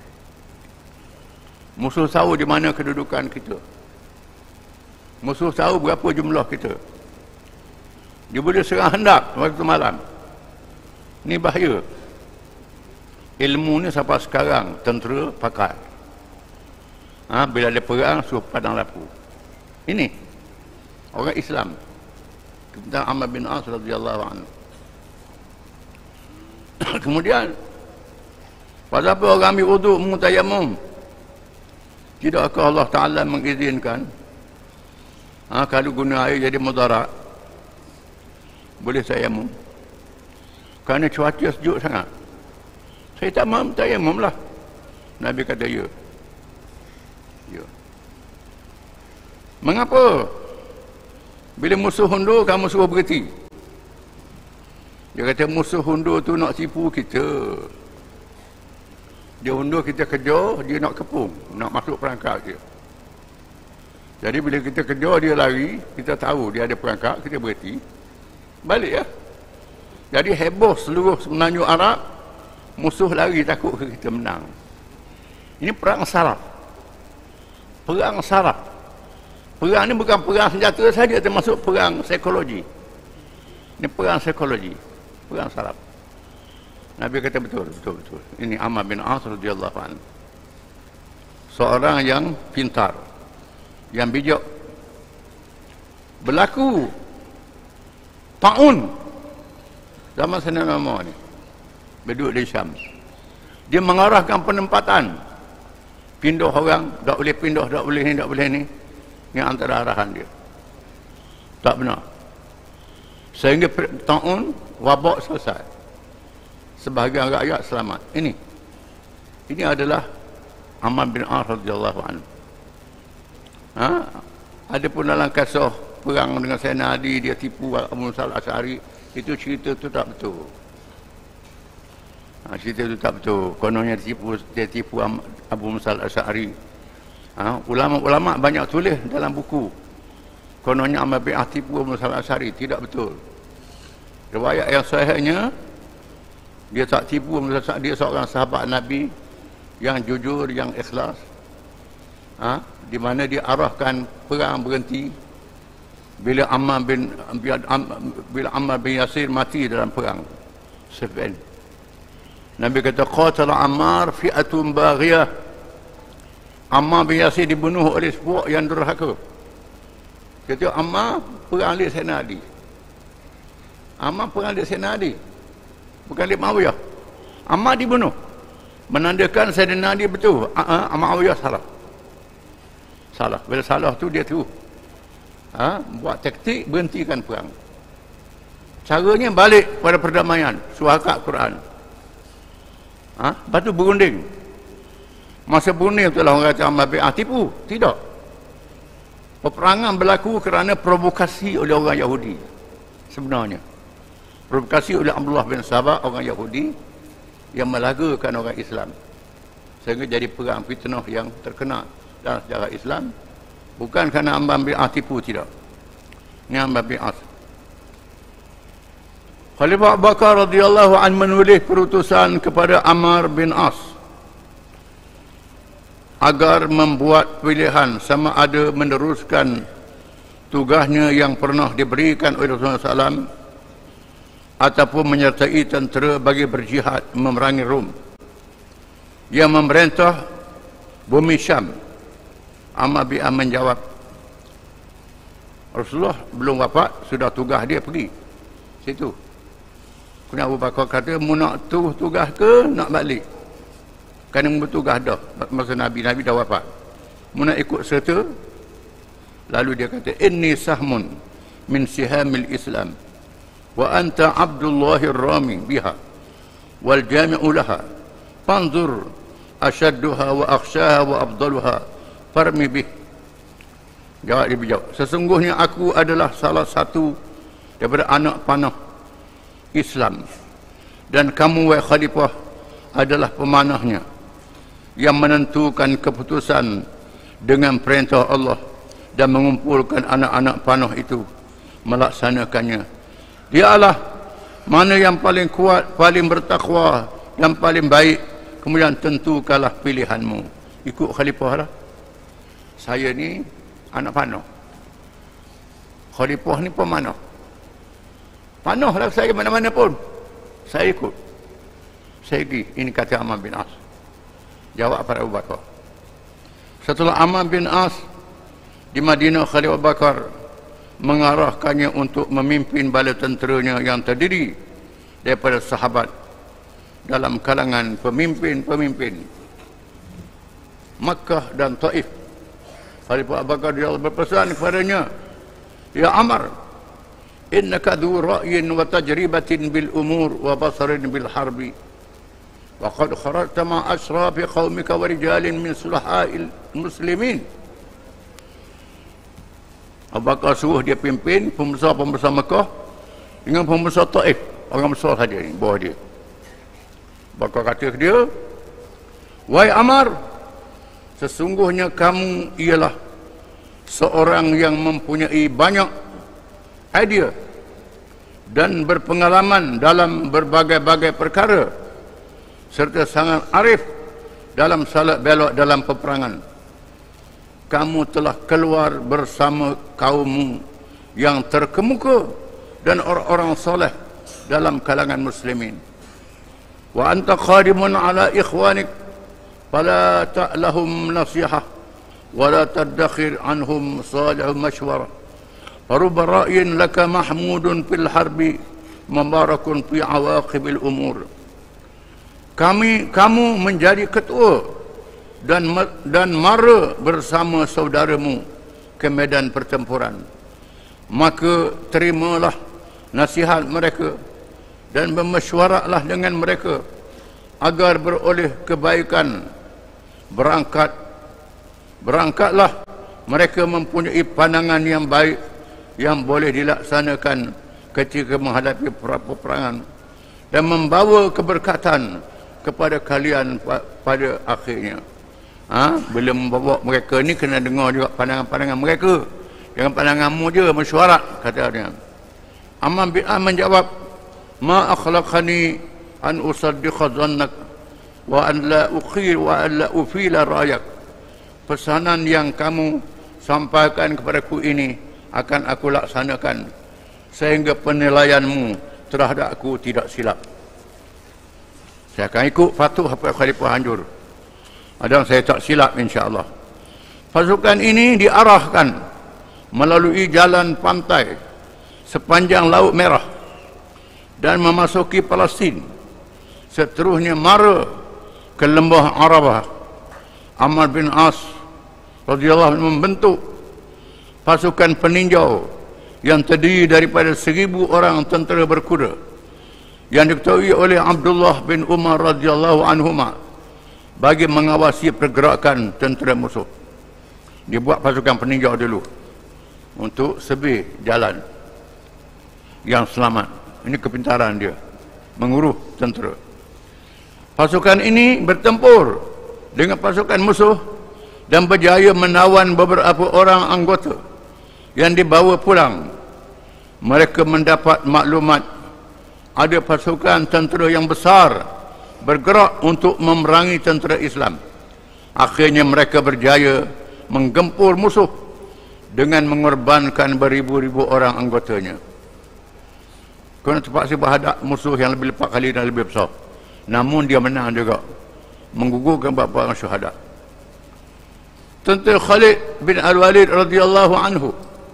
Musuh tahu di mana kedudukan kita. Musuh tahu berapa jumlah kita. Dia boleh serang hendak waktu malam. Ini bahaya. Ilmu ni sampai sekarang tentera pakai. Ha, bila ada perang suruh padang lapu. Ini orang Islam. Tentang Ammar bin As radhiyallahu anhu. Kemudian pada apa orang ambil wuduk mengutayamum? Tidakkah Allah Ta'ala mengizinkan Ha, kalau guna air jadi mudarat, boleh tayamum. Kerana cuaca sejuk sangat. Saya tak mahu tayamum lah. Nabi kata ya. Ya. Mengapa? Bila musuh hundur, kamu suruh berhenti. Dia kata musuh hundur tu nak tipu kita. Dia hundur, kita kejar, dia nak kepung, nak masuk perangkap dia. Jadi bila kita kejar dia lari, kita tahu dia ada perangkap, kita berhenti, balik ya. Jadi heboh seluruh Semenanjung Arab, musuh lari takut kita menang. Ini perang saraf. Perang saraf. Perang ni bukan perang senjata saja, termasuk perang psikologi. Ini perang psikologi, perang saraf. Nabi kata betul, betul, betul. Ini Ammar bin As radhiyallahu anhu. Seorang yang pintar, yang bijak. Berlaku taun zaman Sayyidina Umar ni, berduduk di Syam. Dia mengarahkan penempatan, pindah orang, tak boleh pindah, tak boleh ni, tak boleh ni. Ini antara arahan dia. Tak benar. Sehingga taun wabak selesai. Sebahagian rakyat selamat. Ini. Ini adalah Ammar bin As radhiyallahu anhu. Ha? Ada pun dalam kisah perang dengan Sayyidina Ali, dia tipu Abu Musa al-Asy'ari, itu cerita tu tak betul. Ha, cerita tu tak betul. Kononnya dia tipu, dia tipu Abu Musa al-Asy'ari. Ha, ulama-ulama banyak tulis dalam buku. Kononnya Ammar bin As tipu Abu Musa al-Asy'ari, tidak betul. Riwayat yang sahihnya, dia tak tipu, dia seorang sahabat Nabi yang jujur, yang ikhlas. Ha? Di mana dia arahkan perang berhenti bila Ammar bin bila Ammar bin Yasir mati dalam perang Siffin. Nabi kata qatala Ammar fi'atun baghiyah. Ammar bin Yasir dibunuh oleh sepuak yang durhaka. Kata Ammar perang oleh Sayyidina Ali. Ammar perang oleh Sayyidina Ali, bukan oleh Muawiyah. Ammar dibunuh, menandakan Sayyidina Ali betul, Muawiyah salah. Salah. Bila salah tu dia tu ha, buat taktik berhentikan perang. Caranya balik pada perdamaian, suhakat Quran. Ha? Lepas tu berunding. Masa berunding tu lah orang kata Ammar bin As tipu. Tidak. Peperangan berlaku kerana provokasi oleh orang Yahudi. Sebenarnya provokasi oleh Abdullah bin Sabah, orang Yahudi yang melagakan orang Islam, sehingga jadi perang fitnah yang terkenal dalam sejarah Islam. Bukan kerana Ammar bin As tipu, tidak. Ini Ammar bin As. Khalifah Abu Bakar radhiyallahu anhu menulis perutusan kepada Ammar bin As agar membuat pilihan sama ada meneruskan tugasnya yang pernah diberikan oleh Rasulullah sallallahu alaihi wasallam ataupun menyertai tentera bagi berjihad memerangi Rom yang memerintah bumi Syam. Ammar bin As menjawab, Rasulullah belum wafat, sudah tugas dia pergi situ. Kemudian Abu Bakar kata, mu nak tu tugas ke nak balik? Kerana bertugas dah masa Nabi, Nabi dah wafat. Mu nak ikut serta? Lalu dia kata, inni sahmun min sihamil Islam wa anta abdullahir rami biha wal jami'u laha fanzur ashadduha wa akhshaha wa afdaluha farmi bih. Jawab dia berjawab, sesungguhnya aku adalah salah satu daripada anak panah Islam, dan kamu wahai khalifah adalah pemanahnya yang menentukan keputusan dengan perintah Allah dan mengumpulkan anak-anak panah itu melaksanakannya. Dialah mana yang paling kuat, paling bertakwa dan paling baik, kemudian tentukanlah pilihanmu. Ikut khalifah lah. Saya ni anak panah, khalifah ni pemanah. Panah lah saya mana-mana pun saya ikut, saya pergi. Ini kata Ammar bin As. Jawab pada Abu Bakar. Setelah Ammar bin As di Madinah, Khalifah Abu Bakar mengarahkannya untuk memimpin bala tenteranya yang terdiri daripada sahabat dalam kalangan pemimpin-pemimpin Makkah dan Taif. Khalifah Abu Bakar dia berpesan kepadanya, Ya Amr, innaka dhu ra'yin wa tajribatin bil umur wa basarin bil harbi. Wa qad kharajta ma asrafi qaumika wa rijalin min sulaha'il muslimin. Abu Bakar suruh dia pimpin pembesar-pembesar Mekah dengan pembesar Taif, orang besar saja ni bawah dia. Bakar kata ke dia, wahai Amr, sesungguhnya kamu ialah seorang yang mempunyai banyak idea dan berpengalaman dalam berbagai-bagai perkara serta sangat arif dalam salak belok dalam peperangan. Kamu telah keluar bersama kaummu yang terkemuka dan orang-orang soleh dalam kalangan muslimin. Wa anta qadimun ala ikhwanik fala ta'lahum nasihah wa la tadakhir anhum salih mashwara. Farubba ra'yin laka mahmudun fil harbi mubarakun fi awaqibil umur. Kami kamu menjadi ketua dan dan mara bersama saudaramu ke medan pertempuran, maka terimalah nasihat mereka dan bermesyuaratlah dengan mereka agar beroleh kebaikan. Berangkat berangkatlah mereka mempunyai pandangan yang baik yang boleh dilaksanakan ketika menghadapi peperangan dan membawa keberkatan kepada kalian pada akhirnya. Ha? Bila membawa mereka ni kena dengar juga pandangan-pandangan mereka, jangan pandanganmu je mesyuarat, kata dia. Ammar bin As menjawab, ma akhlaqani an usaddiqa dhannak wa an la ukhir wa an la ufila ra'yak. Pesanan yang kamu sampaikan kepadaku ini akan aku laksanakan sehingga penilaianmu terhadap aku tidak silap. Saya akan ikut patuh apa khalifah anjur. Ada saya tak silap insya-Allah. Pasukan ini diarahkan melalui jalan pantai sepanjang Laut Merah dan memasuki Palestin. Seterusnya mara ke lembah Arabah. Ammar bin As radhiyallahu anhu membentuk pasukan peninjau yang terdiri daripada seribu orang tentera berkuda yang diketuai oleh Abdullah bin Umar radhiyallahu anhuma bagi mengawasi pergerakan tentera musuh. Dia buat pasukan peninjau dulu untuk sebir jalan yang selamat. Ini kepintaran dia menguruh tentera. Pasukan ini bertempur dengan pasukan musuh dan berjaya menawan beberapa orang anggota yang dibawa pulang. Mereka mendapat maklumat ada pasukan tentera yang besar bergerak untuk memerangi tentera Islam. Akhirnya mereka berjaya menggempur musuh dengan mengorbankan beribu-ribu orang anggotanya. Kerana terpaksa berhadap musuh yang lebih lipat kali dan lebih besar, namun dia menang juga, menggugurkan beberapa orang syuhada. Tentera Khalid bin Al-Walid radhiyallahu anhu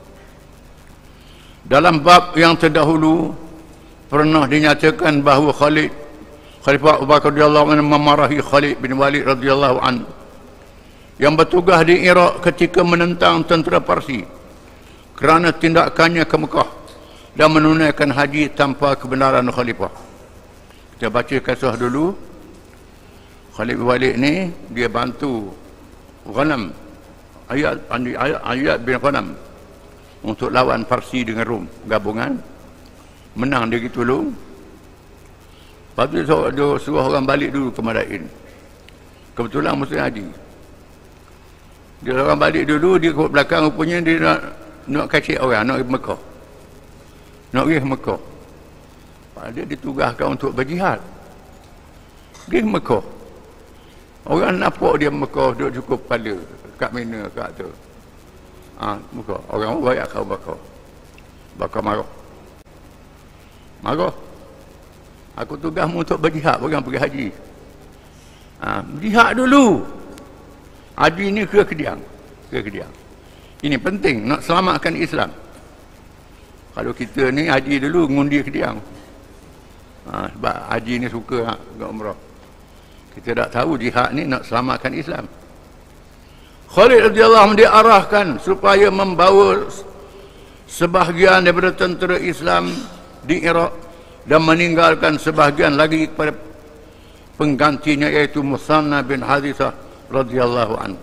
dalam bab yang terdahulu pernah dinyatakan bahawa Khalid Khalifah Abu Bakar radhiyallahu anhu memarahi Khalid bin Walid radhiyallahu anhu yang bertugas di Iraq ketika menentang tentera Parsi kerana tindakannya ke Mekah dan menunaikan haji tanpa kebenaran khalifah. Kita baca kisah dulu. Khalid bin Walid ni dia bantu Ghanam, ayat ayat, ayat bin Ghanam untuk lawan Parsi dengan Rom, gabungan. Menang dia gitu dulu. Lepas tu dia, dia suruh orang balik dulu ke Madain. Kebetulan musim haji. Dia orang balik dulu, dia ke belakang rupanya dia nak nak kacik orang, nak pergi Mekah. Nak pergi Mekah. Dia ditugaskan untuk berjihad. Pergi Mekah. Orang nampak dia Mekah, duduk cukup kepala. Kat mana, kat tu. Ha, Mekah. Orang baik kau Bakar. Bakar marah. Marah. Aku tugasmu untuk berjihad, bukan pergi haji. Ha, jihad dulu. Haji ni ke Kediang. Ke Kediang. Ini penting, nak selamatkan Islam. Kalau kita ni haji dulu, ngundi Kediang. Ha, sebab haji ni suka ke umrah. Kita tak tahu jihad ni nak selamatkan Islam. Khalid radhiyallahu anhu diarahkan supaya membawa sebahagian daripada tentera Islam di Iraq dan meninggalkan sebahagian lagi kepada penggantinya, yaitu Musanna bin Harithah radhiyallahu anhu.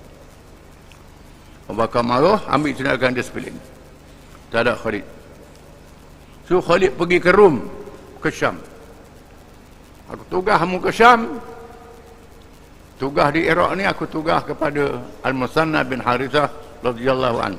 Abu Bakar marah, ambil tindakan disiplin. Tak ada Khalid. So Khalid pergi ke Rum, ke Syam. Aku tugas kamu ke Syam. Tugas di Iraq ni aku tugas kepada Al-Musanna bin Harithah radhiyallahu anhu.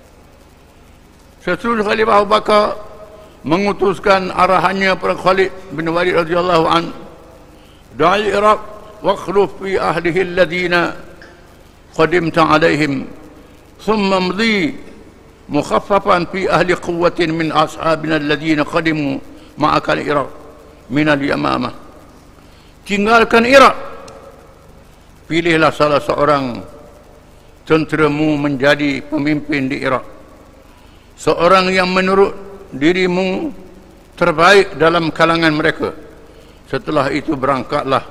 Sesudah Khalifah Abu Bakar mengutuskan arahannya kepada Khalid bin Walid radhiyallahu anhu, "Da'i Iraq wakhluf fi ahlihi alladhina qadimta alaihim, thumma mdi mukhaffafan fi ahli quwwatin min ashabina alladhina qadimu ma'aka al-Iraq min al-Yamamah." Tinggalkan Iraq, pilihlah salah seorang tenteramu menjadi pemimpin di Iraq, seorang yang menurut dirimu terbaik dalam kalangan mereka. Setelah itu berangkatlah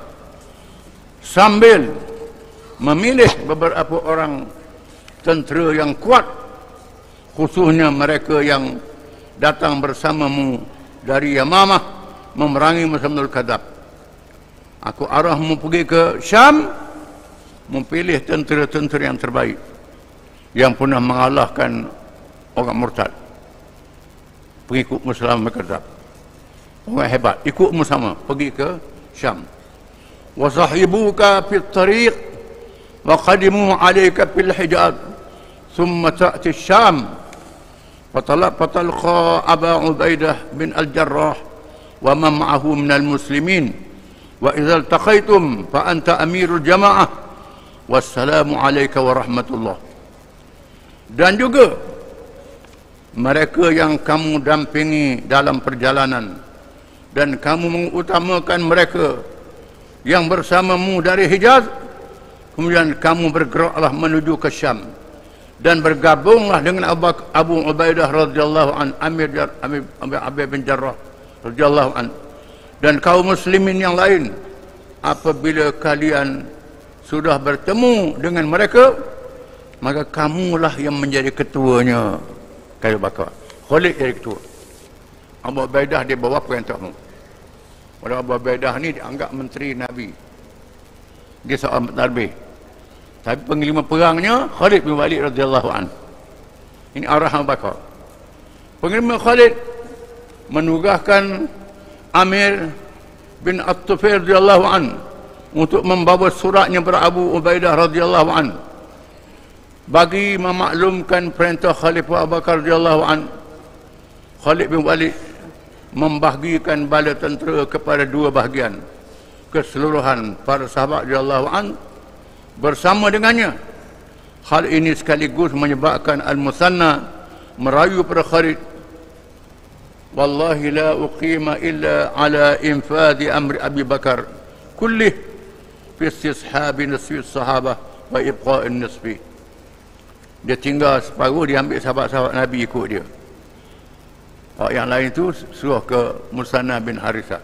sambil memilih beberapa orang tentera yang kuat, khususnya mereka yang datang bersamamu dari Yamamah memerangi Musailamah al-Kadzdzab. Aku arahmu pergi ke Syam, memilih tentera-tentera yang terbaik yang pernah mengalahkan orang murtad, pengikut Musailamah al-Kadzdzab, orang hebat, ikutmu sama pergi ke Syam. Wa sahibuka fi tariq wa qadimu alayka fil Hijaz thumma ta'ti Syam fatalaq fatalqa Abu Ubaidah bin al-Jarrah wa man ma'ahu min al-muslimin wa idza iltaqaitum fa anta amirul jamaah wassalamu alayka wa rahmatullah. Dan juga mereka yang kamu dampingi dalam perjalanan dan kamu mengutamakan mereka yang bersamamu dari Hijaz, kemudian kamu bergeraklah menuju ke Syam dan bergabunglah dengan Abu, Abu Ubaidah radhiyallahu an, Amir Amir Amir bin Jarrah radhiyallahu an, dan kaum muslimin yang lain. Apabila kalian sudah bertemu dengan mereka, maka kamulah yang menjadi ketuanya. Kata Bakar, Khalid jadi ketua, Abu Ubaidah dia bawa perintahmu. Walau Abu Ubaidah ni dianggap menteri Nabi, dia seorang mentadbir, tapi panglima perangnya Khalid bin Walid radhiyallahu anhu. Ini arahan Abu Bakar. Panglima Khalid menugaskan Amir bin At-Tufail radhiyallahu anhu untuk membawa suratnya kepada Abu Ubaidah radhiyallahu anhu bagi memaklumkan perintah Khalifah Abu Bakar radhiyallahu anhu. Khalid bin Walid membahagikan bala tentera kepada dua bahagian, keseluruhan para sahabat radhiyallahu anhu bersama dengannya. Hal ini sekaligus menyebabkan Al-Musanna merayu pada Khalid, "Wallahi la uqima illa ala infadi amri Abi Bakar kullih fi istishabi nisfi sahabah wa ibqa'in nisfi." Dia tinggal separuh, dia ambil sahabat-sahabat Nabi ikut dia. Orang yang lain itu suruh ke Musanna bin Harithah.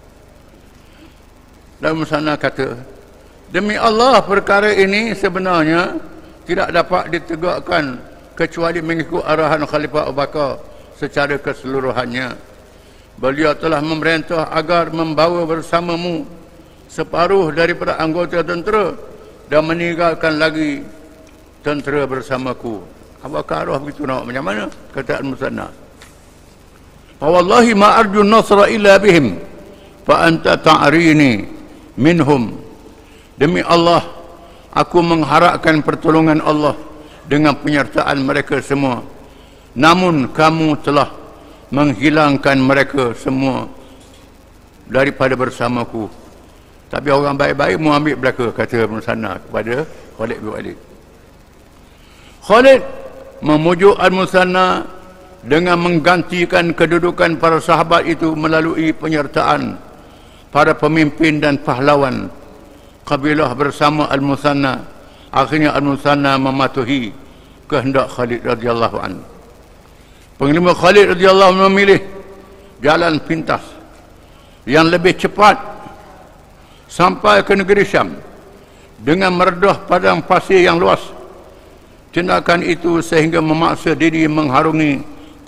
Dan Musanna kata, "Demi Allah, perkara ini sebenarnya tidak dapat ditegakkan kecuali mengikut arahan Khalifah Abu Bakar secara keseluruhannya. Beliau telah memerintah agar membawa bersamamu separuh daripada anggota tentera dan meninggalkan lagi tentera bersamaku." Abu Bakar begitu nak macam mana? Kata Al-Musanna, "Wallahi ma arju nasra illa bihim fa anta ta'rini minhum." Demi Allah, aku mengharapkan pertolongan Allah dengan penyertaan mereka semua, namun kamu telah menghilangkan mereka semua daripada bersamaku. Tapi orang baik-baik mau ambil belaka, kata Musanna kepada Khalid bin Walid. Khalid memujuk Al-Musanna dengan menggantikan kedudukan para sahabat itu melalui penyertaan para pemimpin dan pahlawan kabilah bersama Al-Musanna. Akhirnya Al-Musanna mematuhi kehendak Khalid radhiyallahu anhu. Panglima Khalid radhiyallahu anhu memilih jalan pintas yang lebih cepat sampai ke negeri Syam dengan meredah padang pasir yang luas. Tindakan itu sehingga memaksa diri mengharungi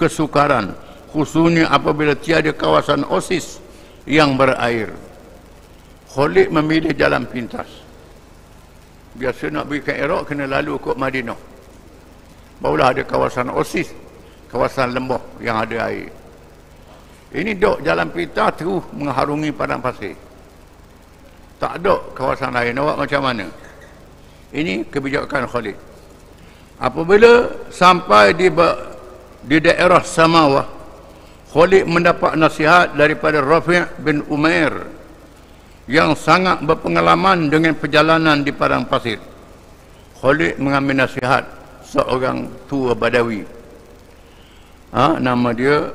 kesukaran, khususnya apabila tiada kawasan oasis yang berair. Khalid memilih jalan pintas. Biasa nak pergi ke Iraq kena lalu ke Madinah. Barulah ada kawasan oasis, kawasan lembah yang ada air. Ini dok jalan pintas terus mengharungi padang pasir. Tak ada kawasan lain. Awak macam mana? Ini kebijakan Khalid. Apabila sampai di di daerah Samawah, Khalid mendapat nasihat daripada Rafi' bin Umair yang sangat berpengalaman dengan perjalanan di padang pasir. Khalid mengambil nasihat seorang tua Badawi. Ha, nama dia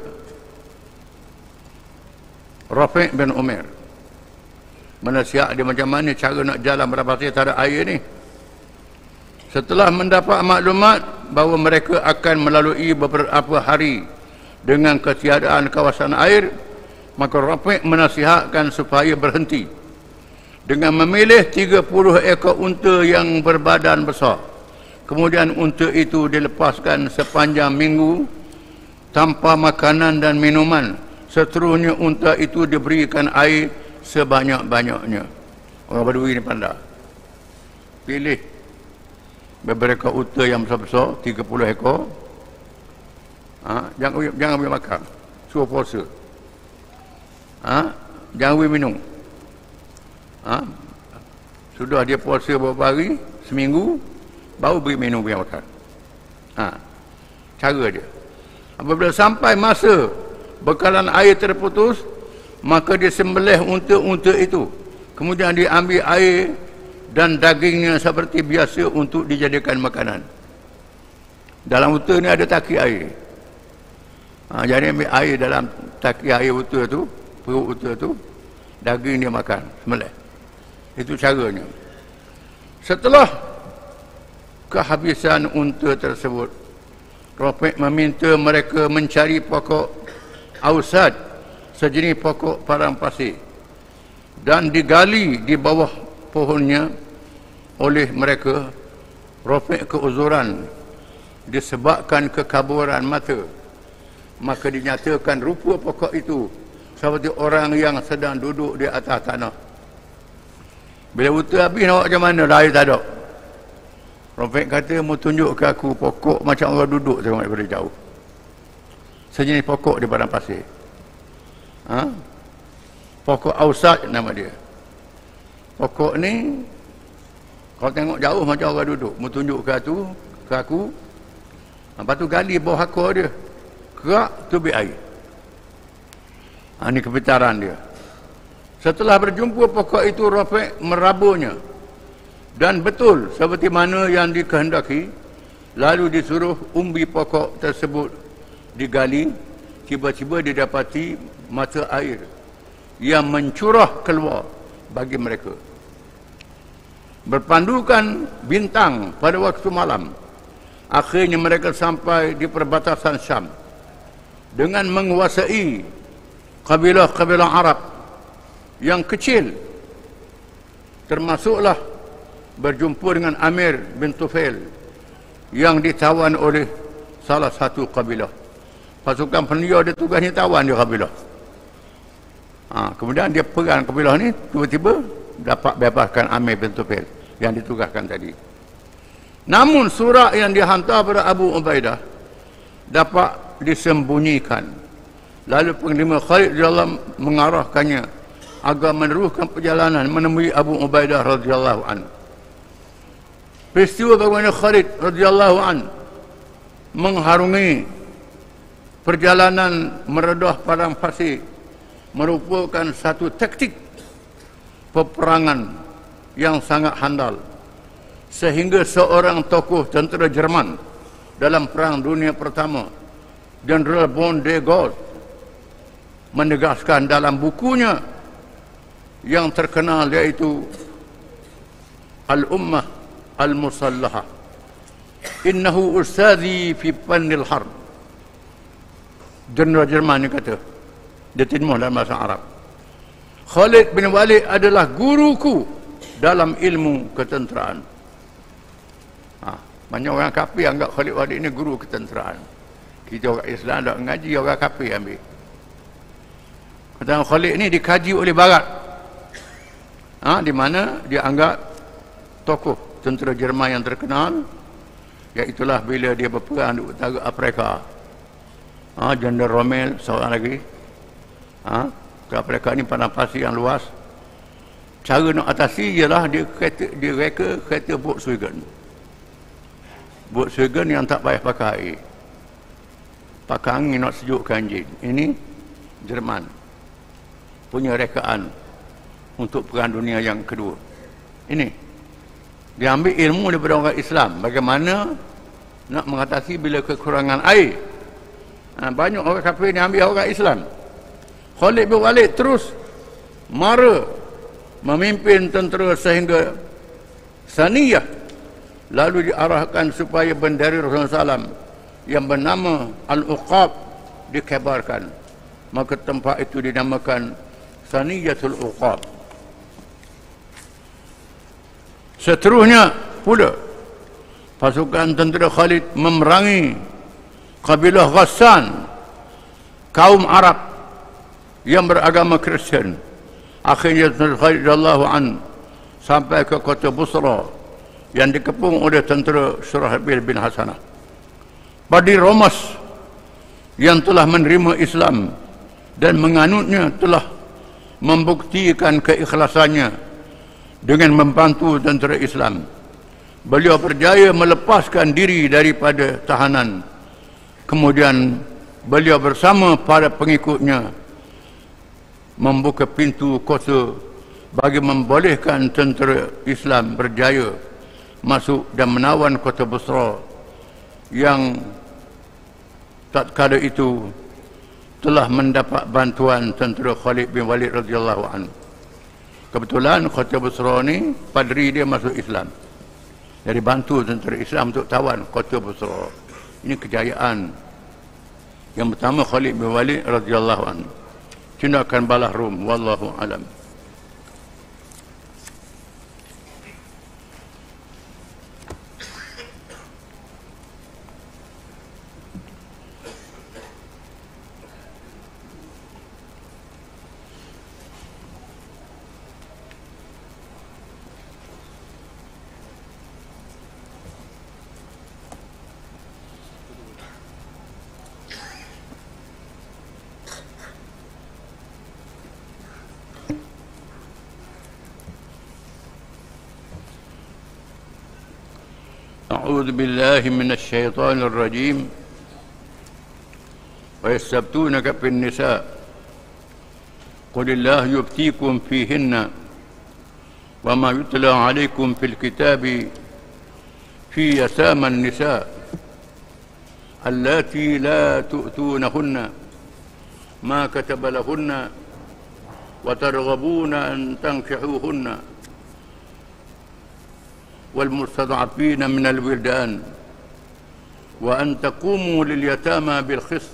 Rafi' bin Umair. Menasihat dia macam mana cara nak jalan padang pasir tak ada air ni. Setelah mendapat maklumat bahawa mereka akan melalui beberapa hari dengan ketiadaan kawasan air, maka Rafi' menasihatkan supaya berhenti dengan memilih tiga puluh ekor unta yang berbadan besar. Kemudian unta itu dilepaskan sepanjang minggu tanpa makanan dan minuman. Seterusnya unta itu diberikan air sebanyak-banyaknya. Orang Badui ni pandai. Pilih beberapa unta yang besar-besar, tiga puluh ekor. Ha? Jangan jangan boleh makan. Suruh puasa. Ha? Jangan boleh minum. Ha? Sudah dia puasa beberapa hari, seminggu, baru beri minum, beri makan. Ha. Cara dia. Apabila sampai masa bekalan air terputus, maka dia sembelih unta-unta itu. Kemudian diambil air dan dagingnya seperti biasa untuk dijadikan makanan. Dalam unta ni ada taki air. Ha, jadi ambil air dalam taki air unta tu, perut unta tu, daging dia makan, sembelih. Itu caranya. Setelah kehabisan unta tersebut, Rafi' meminta mereka mencari pokok ausad, sejenis pokok padang pasir, dan digali di bawah pohonnya oleh mereka. Rafi' keuzuran disebabkan kekaburan mata, maka dinyatakan rupa pokok itu seperti orang yang sedang duduk di atas tanah. Bila unta habis nak macam mana? Air tak ada. Rafi' kata, mau tunjuk ke aku pokok macam orang duduk tengok daripada jauh. Sejenis pokok di padang pasir. Ha? Pokok ausad nama dia. Pokok ni kalau tengok jauh macam orang duduk. Mau tunjuk ke aku, ke aku. Lepas tu gali bawah akar dia. Kerak, tubik air. Ha, ni kepintaran dia. Setelah berjumpa pokok itu, Rafi' merabunya. Dan betul seperti mana yang dikehendaki. Lalu disuruh umbi pokok tersebut digali. Tiba-tiba didapati mata air yang mencurah keluar bagi mereka. Berpandukan bintang pada waktu malam, akhirnya mereka sampai di perbatasan Syam. Dengan menguasai kabilah-kabilah Arab yang kecil, termasuklah berjumpa dengan Amir bin Tufail yang ditawan oleh salah satu kabilah. Pasukan penyia dia tugasnya tawan dia kabilah. Ha, kemudian dia perang kabilah ni, tiba-tiba dapat bebaskan Amir bin Tufail yang ditugaskan tadi. Namun surat yang dihantar pada Abu Ubaidah dapat disembunyikan. Lalu panglima Khalid radhiyallahu mengarahkannya agar meneruskan perjalanan menemui Abu Ubaidah radhiyallahu anhu. Peristiwa bagaimana Khalid radhiyallahu anhu mengharungi perjalanan meredah padang pasir merupakan satu taktik peperangan yang sangat handal, sehingga seorang tokoh tentera Jerman dalam Perang Dunia Pertama, Jenderal von der Goltz, menegaskan dalam bukunya yang terkenal, yaitu Al-Ummah Al-Musallaha, innahu ustazi fi fannil harb. Jenderal Jerman ni kata, dia terjemah dalam bahasa Arab, Khalid bin Walid adalah guruku dalam ilmu ketenteraan. Ha, banyak orang kafir anggap Khalid Walid ini guru ketenteraan. Kita orang Islam tak ngaji, orang kafir ambil. Kata Khalid ni dikaji oleh Barat. Ha, di mana dia anggap tokoh tentera Jerman yang terkenal, iaitulah bila dia berperang di utara Afrika. Ha, Jeneral Rommel seorang lagi. Ha, ke Afrika ni padang pasir yang luas. Cara nak atasi ialah dia kereta, dia reka kereta Volkswagen. Volkswagen yang tak payah pakai air. Pakai angin nak sejukkan enjin. Ini Jerman punya rekaan untuk perang dunia yang kedua. Ini dia ambil ilmu daripada orang Islam, bagaimana nak mengatasi bila kekurangan air. Ha, banyak orang kafir ni ambil orang Islam. Khalid bin Walid terus mara memimpin tentera sehingga Saniyah, lalu diarahkan supaya bendera Rasulullah sallallahu alaihi wasallam yang bernama Al-Uqab dikebarkan. Maka tempat itu dinamakan Saniyatul Uqab. Seterusnya pula pasukan tentera Khalid memerangi kabilah Ghassan, kaum Arab yang beragama Kristian. Akhirnya tentera Khalid radhiyallahu anhu sampai ke kota Busra yang dikepung oleh tentera Surahbil bin Hasanah. Badi Romas yang telah menerima Islam dan menganutnya telah membuktikan keikhlasannya dengan membantu tentera Islam. Beliau berjaya melepaskan diri daripada tahanan. Kemudian beliau bersama para pengikutnya membuka pintu kota bagi membolehkan tentera Islam berjaya masuk dan menawan kota Busra yang tatkala itu telah mendapat bantuan tentera Khalid bin Walid radhiyallahu anhu. Kebetulan kota Busra ni padri dia masuk Islam. Jadi bantu tentera Islam untuk tawan kota Busra. Ini kejayaan yang pertama Khalid bin Walid radhiyallahu anhu. Tindakan balah Rom, wallahu alam. أعوذ بالله من الشيطان الرجيم ويستفتونك في النساء قل الله يفتيكم فيهن وما يتلى عليكم في الكتاب في يتامى النساء اللاتي لا تؤتونهن ما كتب لهن وترغبون أن تنكحوهن والمستضعفين من الولدان وأن تقوموا لليتامى بالقسط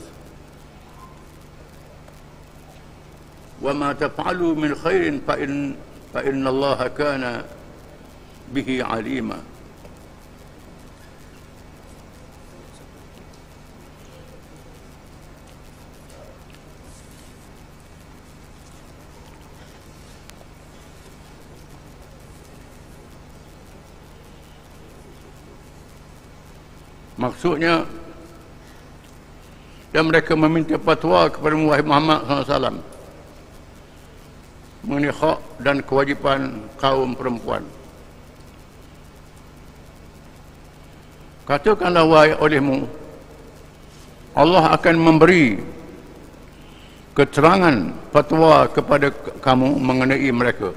وما تفعلوا من خير فإن, فإن الله كان به عليما. Maksudnya, dan mereka meminta fatwa kepada Muhammad sallallahu alaihi wasallam mengenai hak dan kewajipan kaum perempuan. Katakanlah wahai olehmu, Allah akan memberi keterangan fatwa kepada kamu mengenai mereka,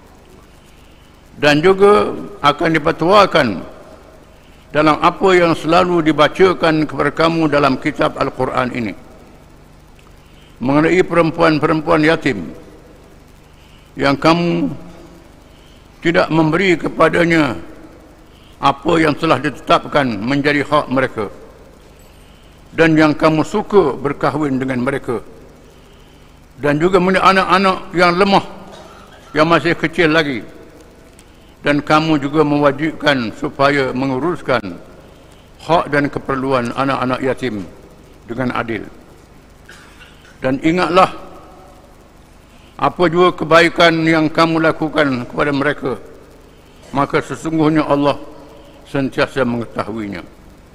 dan juga akan dipatwakan dalam apa yang selalu dibacakan kepada kamu dalam kitab Al-Quran ini mengenai perempuan-perempuan yatim yang kamu tidak memberi kepadanya apa yang telah ditetapkan menjadi hak mereka, dan yang kamu suka berkahwin dengan mereka, dan juga mengenai anak-anak yang lemah yang masih kecil lagi, dan kamu juga mewajibkan supaya menguruskan hak dan keperluan anak-anak yatim dengan adil. Dan ingatlah, apa jua kebaikan yang kamu lakukan kepada mereka, maka sesungguhnya Allah sentiasa mengetahuinya.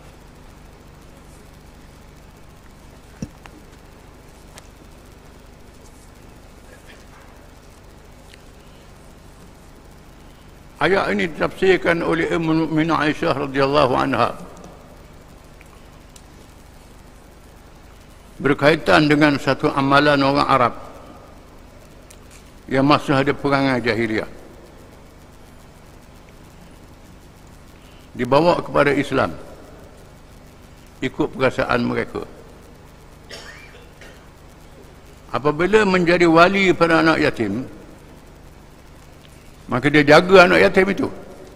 Ayat ini ditafsirkan oleh Ummul Mukminin Aisyah radhiyallahu anha berkaitan dengan satu amalan orang Arab yang masih ada perangai jahiliah, dibawa kepada Islam ikut perasaan mereka. Apabila menjadi wali pada anak yatim, maka dia jaga anak yatim itu.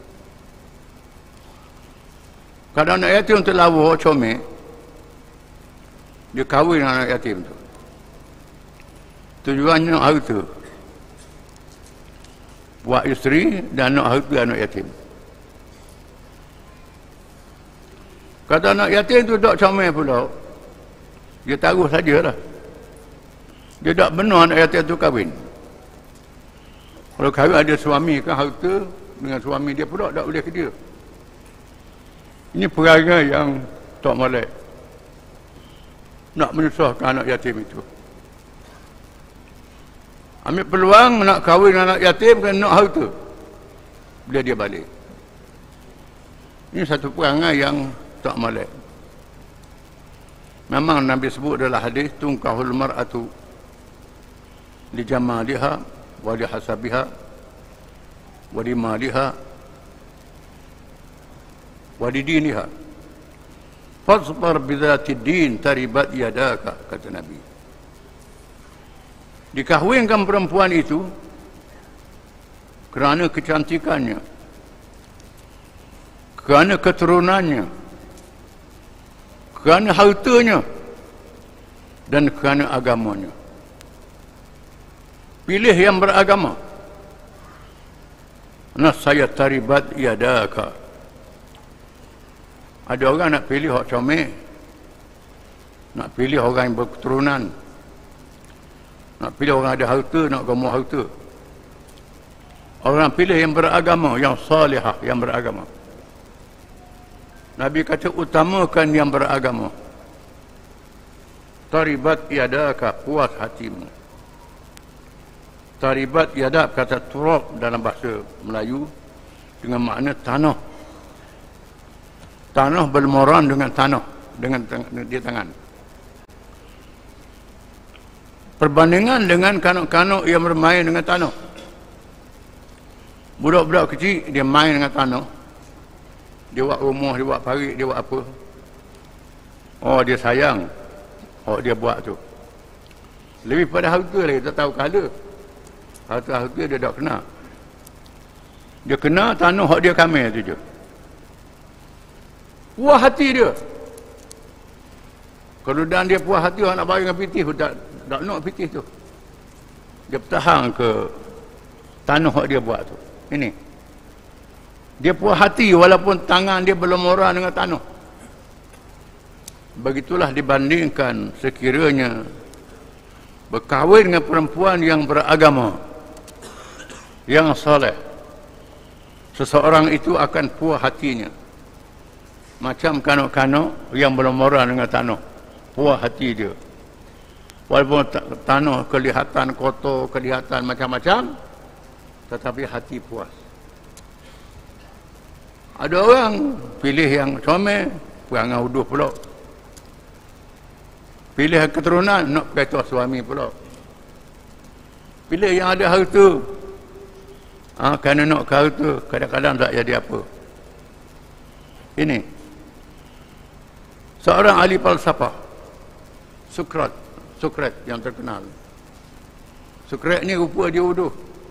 Kalau anak yatim terlawa, comel, dia kahwin dengan anak yatim itu. Tujuannya harta, buat isteri dan nak harta anak yatim. Kata anak yatim itu tak comel pula, dia taruh sajalah. Dia tak benar anak yatim itu kahwin. Kalau kahwin ada suami kan, harta dengan suami dia pula tak boleh ke dia. Ini perangai yang tak molek, nak menyusahkan anak yatim itu. Ambil peluang nak kahwin anak yatim kan, nak harta, bila dia balik. Ini satu perangai yang tak molek. Memang Nabi sebut dalam hadis, tunkahul mar'atu li jamaliha wa li hasabiha wa li maliha wa li diniha fasbar bidzati din taribat yadaka, kata Nabi. Dikahwinkan perempuan itu kerana kecantikannya, kerana keturunannya, kerana hartanya, dan kerana agamanya. Pilih yang beragama. Nah, saya taribat yadaka. Ada orang nak pilih orang comel, nak pilih orang yang berketurunan, nak pilih orang ada harta, nak gemuk harta. Orang pilih yang beragama, yang salihah, yang beragama. Nabi kata utamakan yang beragama. Taribat yadaka, puas hatimu. Taribat yadab, kata turab dalam bahasa Melayu dengan makna tanah. Tanah bermoran dengan tanah, dengan di tangan. Perbandingan dengan kanak-kanak yang bermain dengan tanah. Budak-budak kecil dia main dengan tanah. Dia buat rumah, dia buat parit, dia buat apa. Oh, dia sayang. Oh, dia buat tu. Lebih pada harga lagi, tak tahu kala. Harta-harta dia tak kena. Dia kena tanah hak dia kamil tu je. Puas hati dia. Kalau dan dia puas hati, orang nak bagi dengan pitih pun tak, tak nak pitih tu. Dia bertahan ke tanah hak dia buat tu. Ini. Dia puas hati walaupun tangan dia belum orang dengan tanah. Begitulah dibandingkan sekiranya berkahwin dengan perempuan yang beragama, yang soleh, seseorang itu akan puas hatinya. Macam kanak-kanak yang belum orang dengan tanah, puas hati dia. Walaupun tanah kelihatan kotor, kelihatan macam-macam, tetapi hati puas. Ada orang pilih yang comel, perangai huduh pula. Pilih keturunan, nak kata suami pula. Pilih yang ada harta. Ha, kerana nak harta, kadang-kadang tak jadi apa. Ini. Seorang ahli falsafah, Sukrat, Sukrat yang terkenal. Sukrat ni rupa dia wuduh.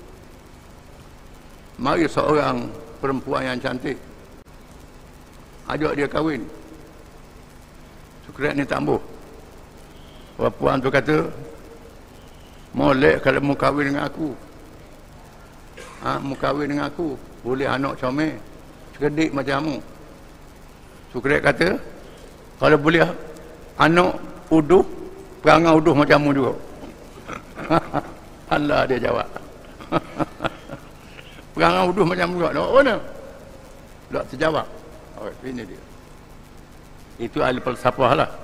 Mari seorang perempuan yang cantik, ajak dia kahwin. Sukrat ni tambuh. Perempuan tu kata, molek kalau mau kahwin dengan aku. Ha, mau kahwin dengan aku, boleh anak comel, cerdik macam kamu. Sukrat kata, kalau boleh anak uduh, perangai uduh macam mu juga. Allah dia jawab. Perangai uduh macam mu juga. Oh, mana? Tak terjawab. Oh, ini dia. Itu ahli falsafah lah.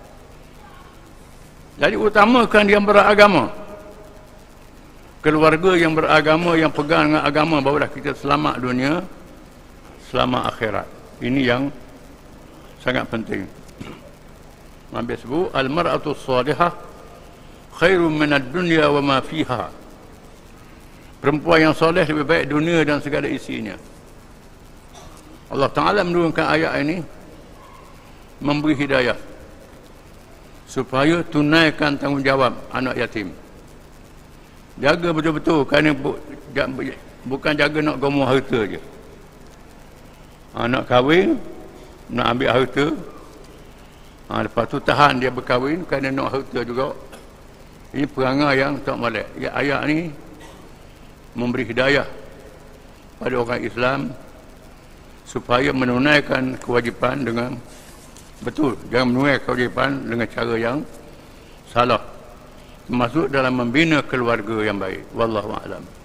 Jadi utamakan yang beragama. Keluarga yang beragama, yang pegang dengan agama, barulah kita selamat dunia, selamat akhirat. Ini yang sangat penting. Nabi sebut, al-mar'atu salihah khairun minad dunya wa ma fiha. Perempuan yang soleh lebih baik dunia dan segala isinya. Allah Ta'ala menurunkan ayat ini memberi hidayah supaya tunaikan tanggungjawab anak yatim. Jaga betul-betul, kerana bu, bukan jaga nak gomoh harta je. Ha, nak kahwin, nak ambil harta, ha, lepas tu tahan dia berkahwin kerana nak harta juga. Ini perangai yang tak molek. Ya, ayat ni memberi hidayah pada orang Islam supaya menunaikan kewajipan dengan betul. Jangan menunaikan kewajipan dengan cara yang salah, termasuk dalam membina keluarga yang baik. Wallahu a'lam.